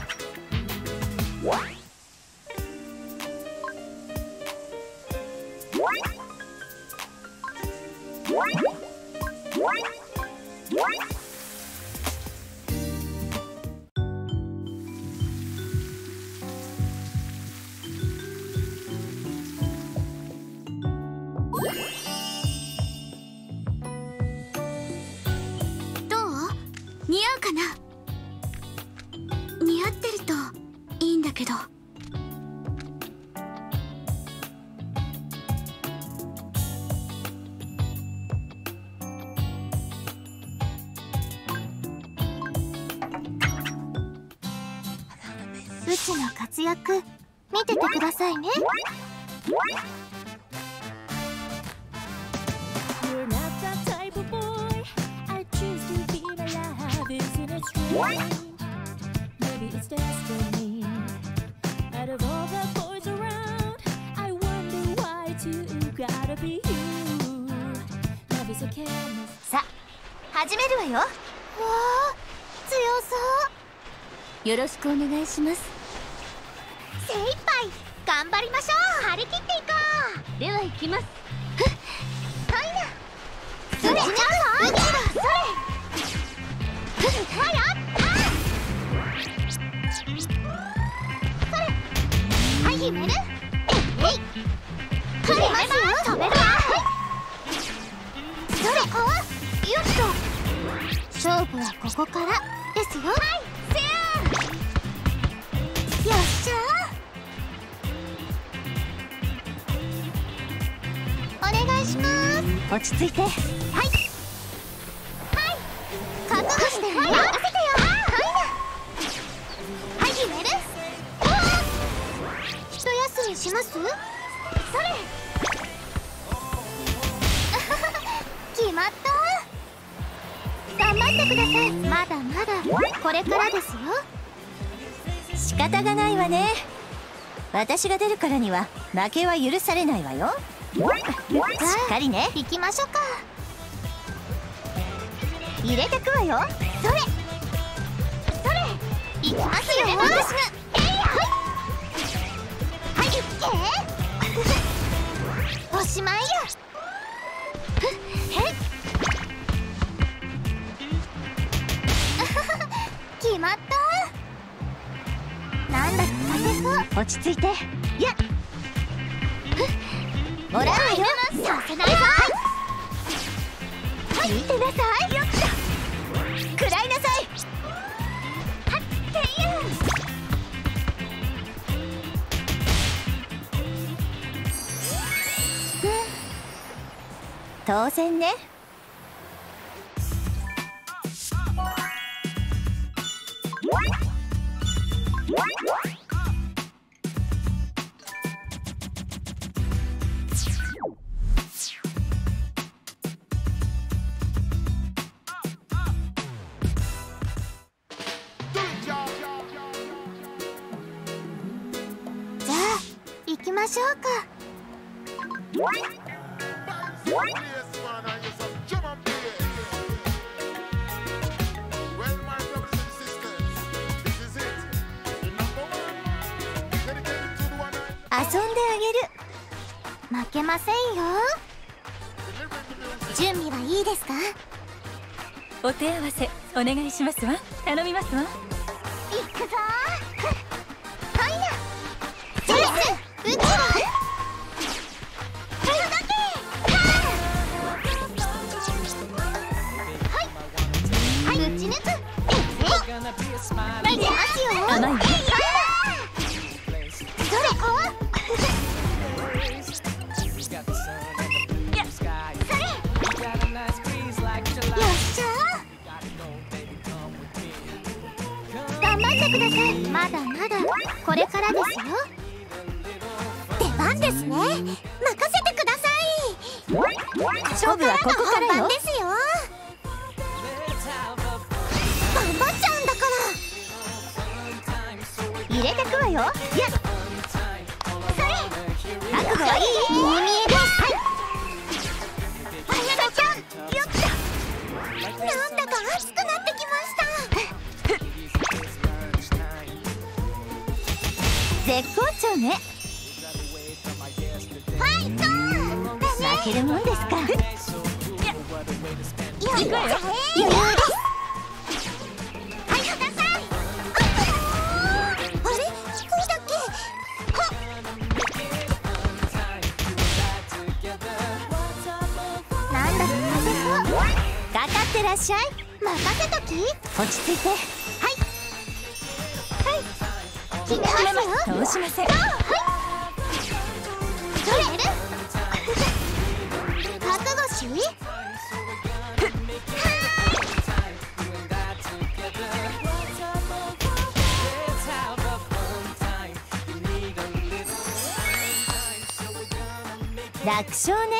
どう？似合うかな？似合ってるといいんだけど。うちの活躍見ててくださいね。 You're not that type of boy. I choose to be alive. Isn't it strange? Maybe it's destiny. Out of all the boys around, I wonder why too gotta be you. Love is a canvas. さあ始めるわよ。 わあ、強そう。 よろしくお願いします。 精一杯頑張りましょう。張り切っていこう。 では行きます。 はいな。それじゃあそれ。はやっ。それ。はい決める。えい。振りますよ。止めるわ。それ。よっと。勝負はここからですよ。はい。せや。よっしゃー。お願いします。 落ち着いて。 はい。はい。覚悟してね。任せてよ。はいな。はい決める。一休みします。それ。決まった。頑張ってください。まだまだこれからですよ。 仕方がないわね。私が出るからには負けは許されないわよ。しっかりね。 行きましょうか。 入れてくわよ。 それ。それ。行きますよ。私が。はい。行け。おしまいや。へっ。決まった。なんだか勝てそう。 落ち着いて。やっ。もらうわよ。 させないぞ。 聞いてなさい。よっしゃ。食らいなさい。 はってや。 当然ね。 じゃあ行きましょうか。 Yes, man, and you some drum and bass. Well, my brothers and sisters, this is it. The number one, dedicated to the one I 遊んであげる。 負けませんよ。 準備はいいですか？ お手合わせお願いしますわ。頼みますわ。 いくぞー。はいなジェイスうちらはいぶち抜く見てますよ。 甘いわ。 どれこよっしゃー。頑張ってください。まだまだこれからですよ。出番ですね。任せてください。 勝負はここからよ。 本番ですよ。頑張っちゃうんだから。入れてくわよ。やっ覚悟はいい？見え見えです。あやなちゃん、よっと。なんだか熱くなってきました。 絶好調ね。 ファイトー。 負けるもんですか。 やっちゃえ。余裕です。はい、ください。あれ、そうだっけ。はっ。なんだか風そう。 かかってらっしゃい。 任せとき。 落ち着いて。 決めますよ。 通しません。 どれ覚悟し。 楽勝ね。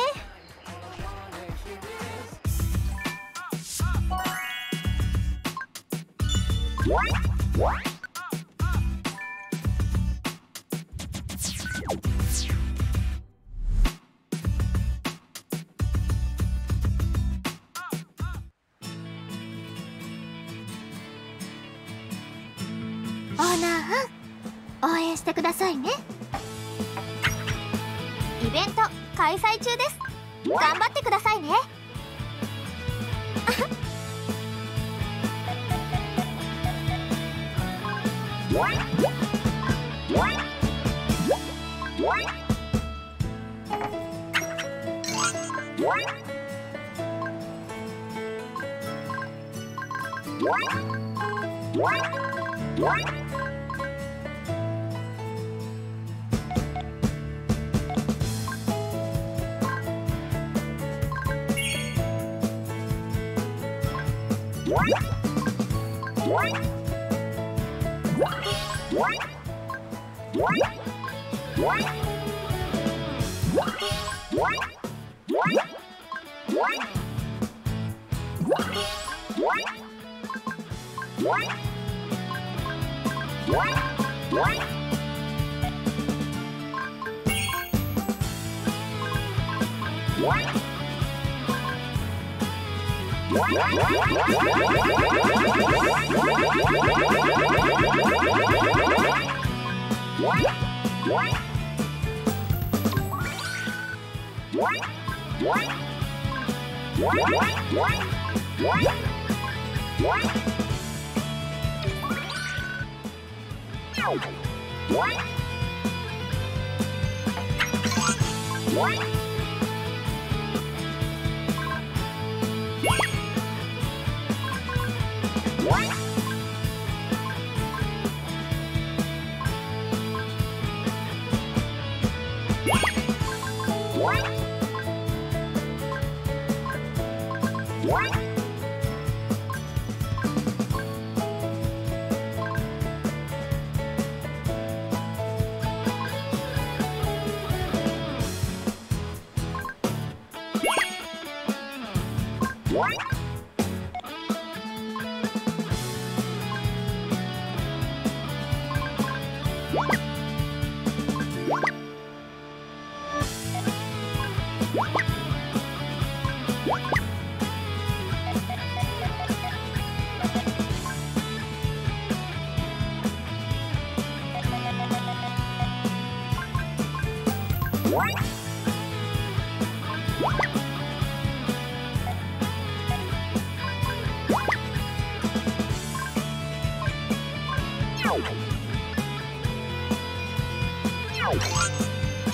オーナー、応援してくださいね。イベント開催中です。頑張ってくださいね。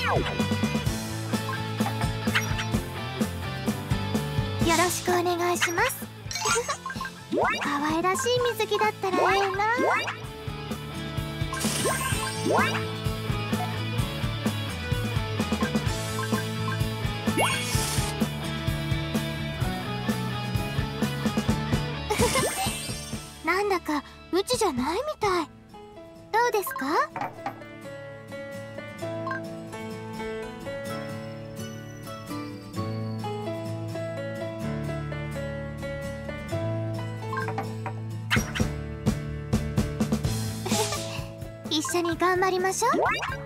よろしくお願いします。可愛らしい水着だったらええな。なんだかうちじゃないみたい。どうですか？一緒に頑張りましょう。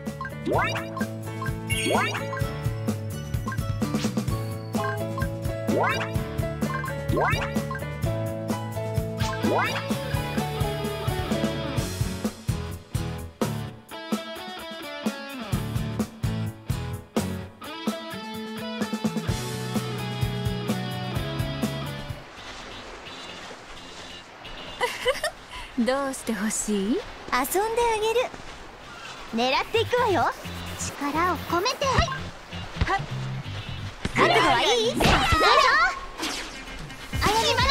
どうしてほしい？ 遊んであげる。狙っていくわよ。 力を込めて。 覚悟はいい？さすがよ。 あやりまる。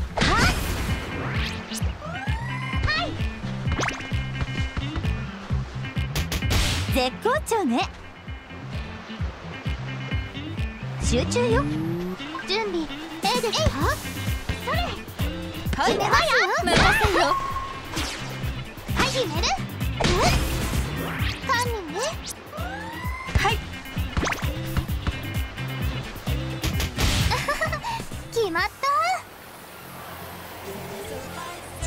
絶好調ね。集中よ。 準備 A ですか？それ。 決めますよ。 任せよ。 はい、決める。カンニンね。 はい。 決まった。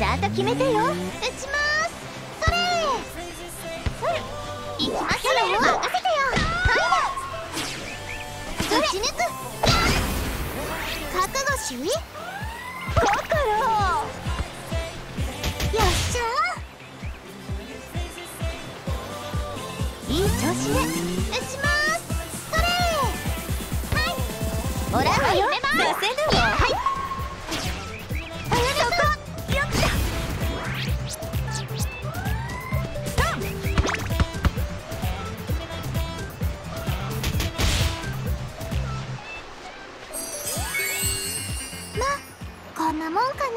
ちゃんと決めてよ。 打ちます。それ。行きますよ。任せてよ。打ち抜く。覚悟し。 心。 よっしゃいい調子ね。 ー。打ちます。それ。はい。 もらうわよ。 出せるわ。はい。あやるぞ。 よっしゃ。 まあこんなもんかな。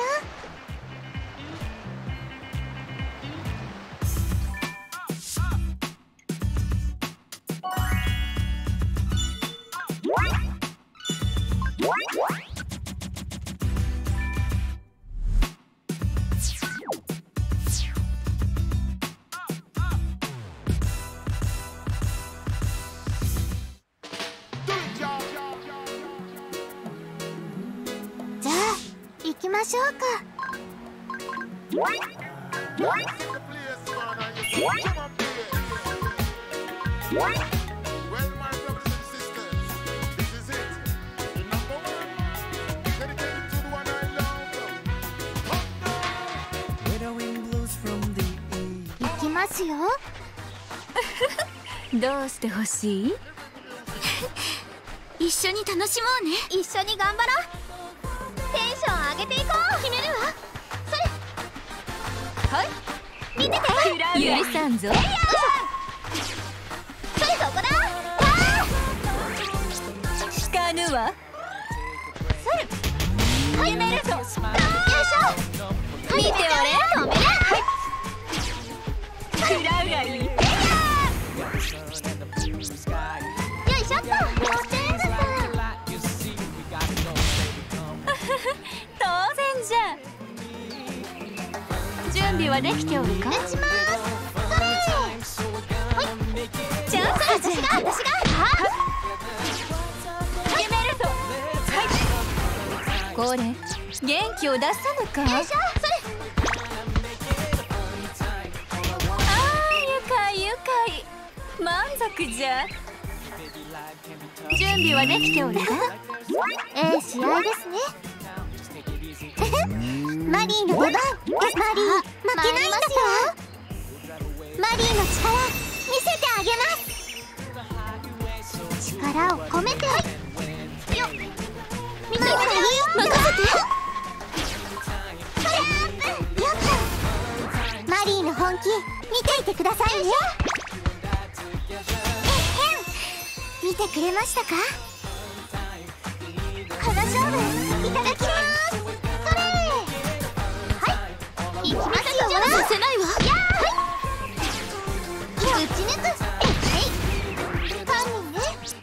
じゃあ行きましょうか。 Well, my brothers and sisters, this is it. The number one, dedicated to the one I love. Where the wind blows from the east. 行きますよ。 どうしてほしい？ 一緒に楽しもうね。一緒に頑張ろう。テンション上げていこう。決めるわ。それ。はい。見てて。 許さんぞ。 それそこだ。 聞かぬわ。 始めるぞ。よいしょ。見ておれ。止める。 食らうがいい。 よいしょっと。 当然じゃ。準備はできておるか？ 打ちます。それ。はい。 チャンスじゃ。 私が。 決めるぞ。はい。これ元気を出さぬか？ よいしょ。それ。 愉快愉快。満足じゃ。準備はできておるか？ 試合ですね。マリーの出番。マリー、負けないんだから。マリーの力見せてあげます。力を込めて。よっ。みんな任せて。やった。マリーの本気見ていてくださいね。 てくれましたか？この勝負いただきます。それはい行きますよ。させないわ。打ち抜く。犯人ね。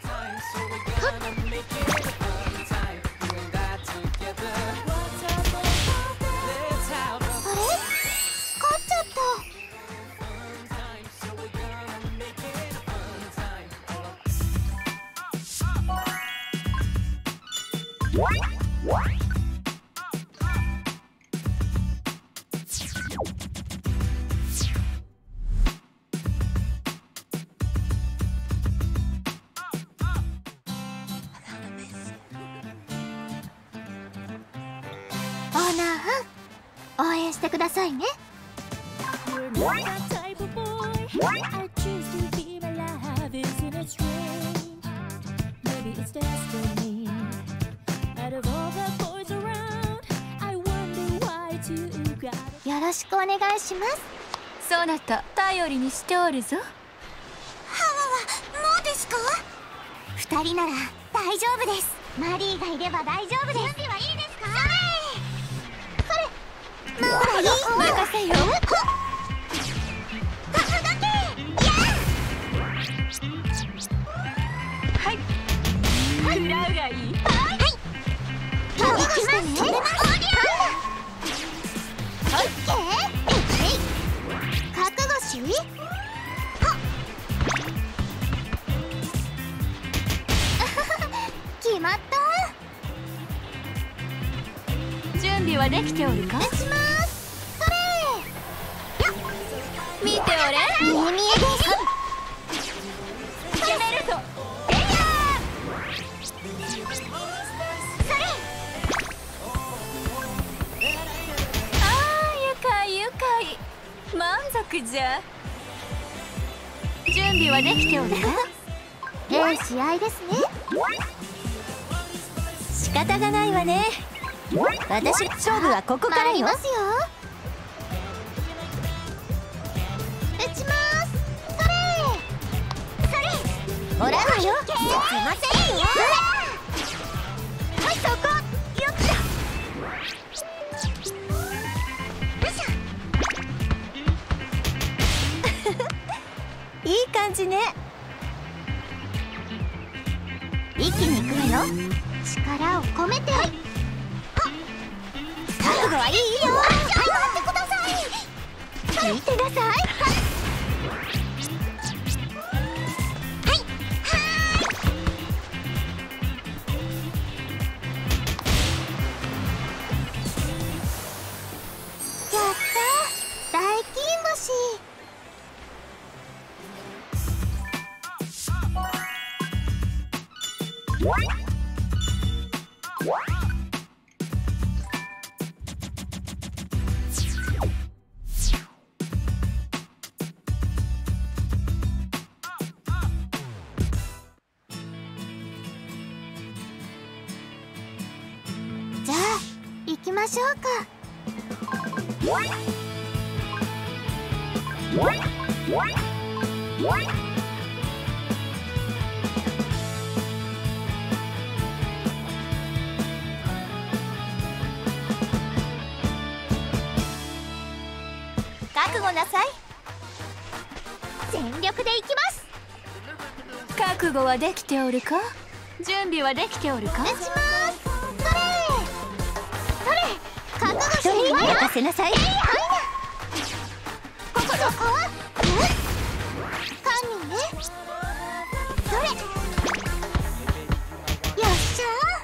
オーナー応援してくださいね。 You're not that type of boy. I choose to be my life, isn't it strange? Maybe it's destiny. Out of all the boys around, I wonder why two got it. よろしくお願いします。 そなた頼りにしておるぞ。 もうですか？二人なら大丈夫です。マリーがいれば大丈夫です。準備はいいですか？それもういい。 任せよ。はい食らうがいい。 行きますね。オッケー。覚悟し。決まった。 準備はできておるか？ します。それ。 見ておれ。 見え見えです。 決めるぞ。満足じゃ。準備はできておるか？ いい試合ですね。 仕方がないわね。私勝負はここからよ。 参りますよ。打ちます。それもらうわよ。すいませんよ。はい、そこよっしゃ。 いい感じね。 一気にいくわよ。力を込めて。覚悟はいいよ。待ってください。見てなさい。やった、大金星。じゃあ行きましょうか。 覚悟なさい。 全力で行きます。 覚悟はできておるか？準備はできておるか？ 打ちます。それ覚悟してるわよ。 任せなさい。 ここどこ？犯人ね。それよっしゃ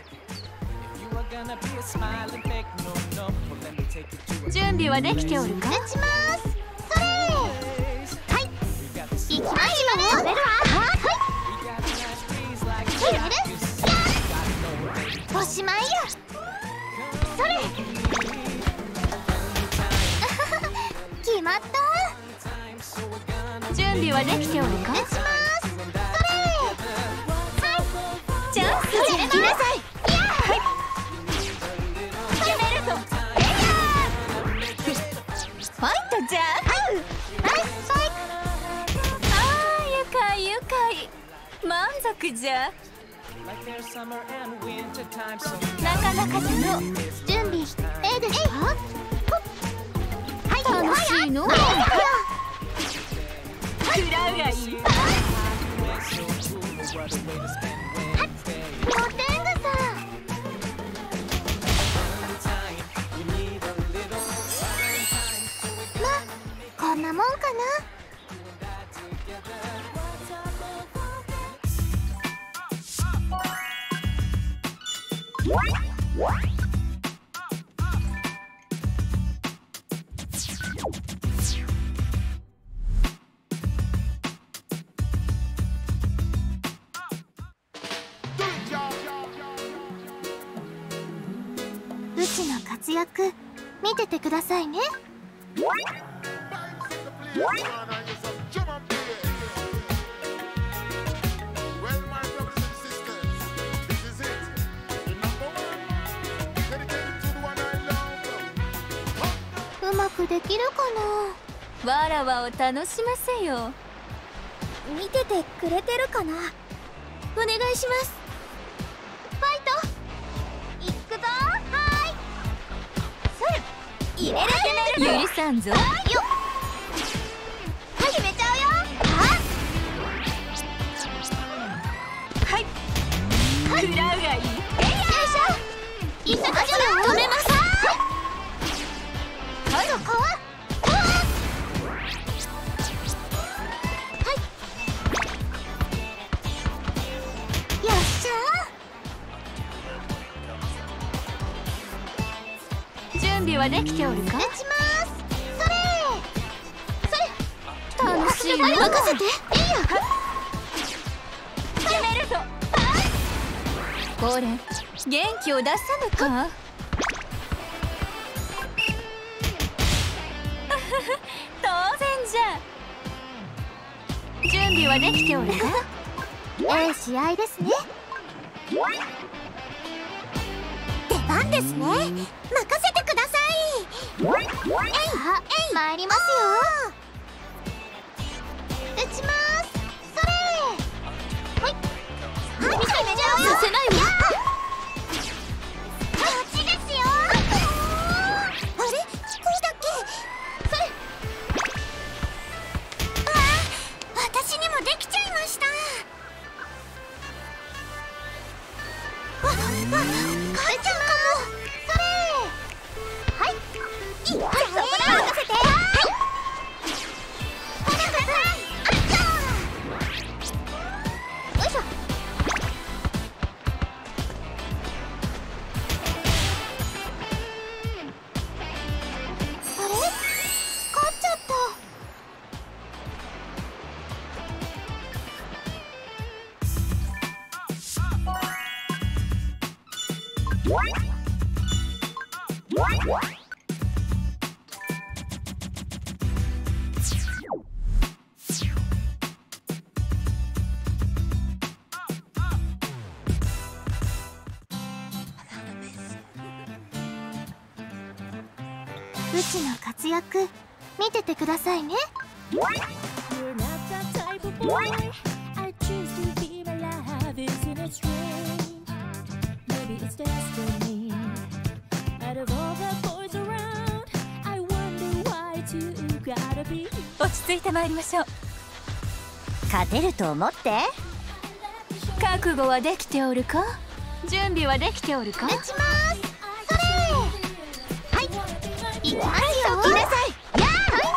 準備はできておるか？ 打ちます。それはい行きますよ。飛べるわ。決める。おしまいよ。それ決まった。 準備はできておるか？ 打ちます。それはいチャンス決めなさい。 決めるぞ。ファイトじゃ。 ナイススパイク。 愉快愉快。満足足じゃ。 Like their summer and winter time, so なかなかじゃの。 準備 A ですか？ 楽しいの。食らうがいい。 モテングさん。ま、こんなもんかな。うちの活躍見ててくださいね。うまくできるかな。 わらわを楽しませよ。 見ててくれてるかな。お願いします。ファイトいくぞ。はーい。それ入れる許さんぞ。 よっ。決めちゃうよ。 はい。食らうがいい。 よいしょ。一緒だよ。止めます。はい。そこは。よっしゃ準備はできておるか？ ー。打ちます。それ。 楽しいの。 任せて。いいよ。 決めるぞ。これ元気を出さぬか？当然じゃ。準備はできておるか？ 試合ですね。出番ですね。任せてください。参りますよ。打ちます。それ。はい。決めちゃうよ。させないわ。こっちですよ。あれ、こうだっけ。それ。私にもできちゃいました。勝っちゃうかも。それ。はい。そこで任せて。はい。ごめんなさい。あっちゃー。よいしょ。あれ？勝っちゃった。うちの活躍見ててくださいね。 You're not that type of boy. I choose to be my life, isn't it strange? Maybe it's destiny. Out of all the boys around, I wonder why two gotta be. 落ち着いてまいりましょう。 勝てると思って。 覚悟はできておるか？準備はできておるか？ 打ちます。それ。はい。いきますよ。来なさい。や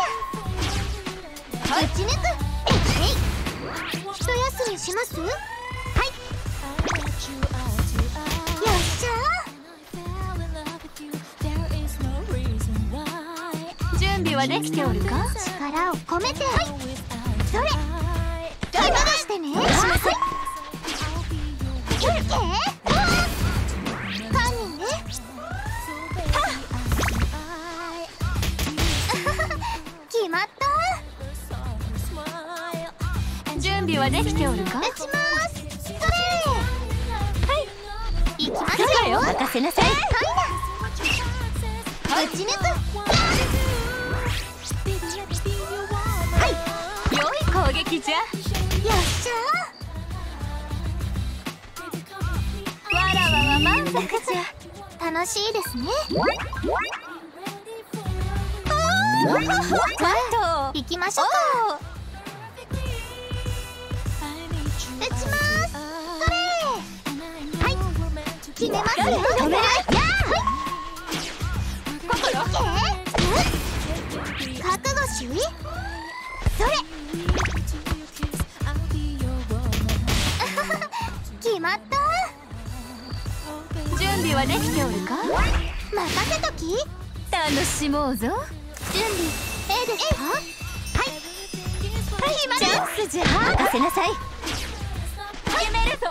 ー。はい。打ち抜く。一休みします。はい。よっしゃ準備はできておるか？ ー。力を込めて。はい。それ。怪我してね。はい。オッケー。犯人ね。決まった。 準備はできておるか？ 打ちます。それ。はい。行きますよ。 任せなさい。 打ち抜く。 良い攻撃じゃ。 よっしゃー。 満足じゃ。 楽しいですね。行きましょうか。打ちます。それ。はい。決めますよ。 止める。 覚悟し。それ。決まった。 準備はできておるか。 任せとき。 楽しもうぞ。 準備 A ですか。 チャンスじゃ。任せなさい。決めるぞ。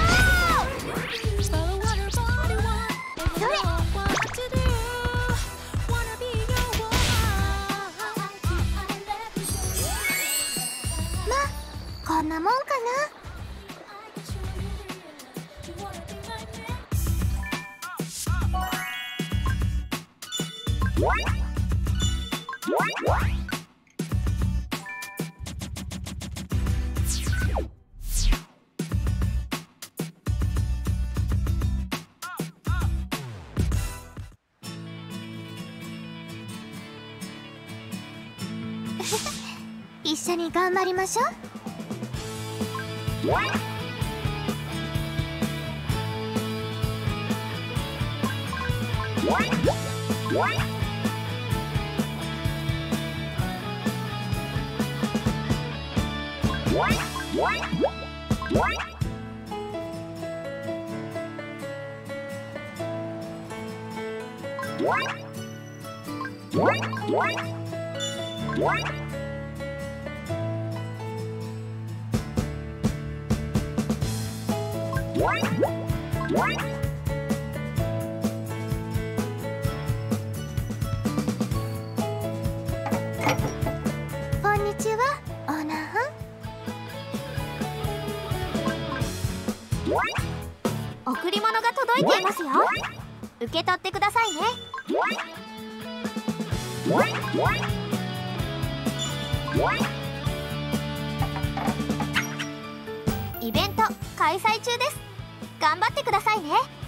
それ。まあこんなもんかな。一緒に頑張りましょう。こんにちは、オーナー。贈り物が届いていますよ。受け取ってくださいね。イベント開催中です。頑張ってくださいね。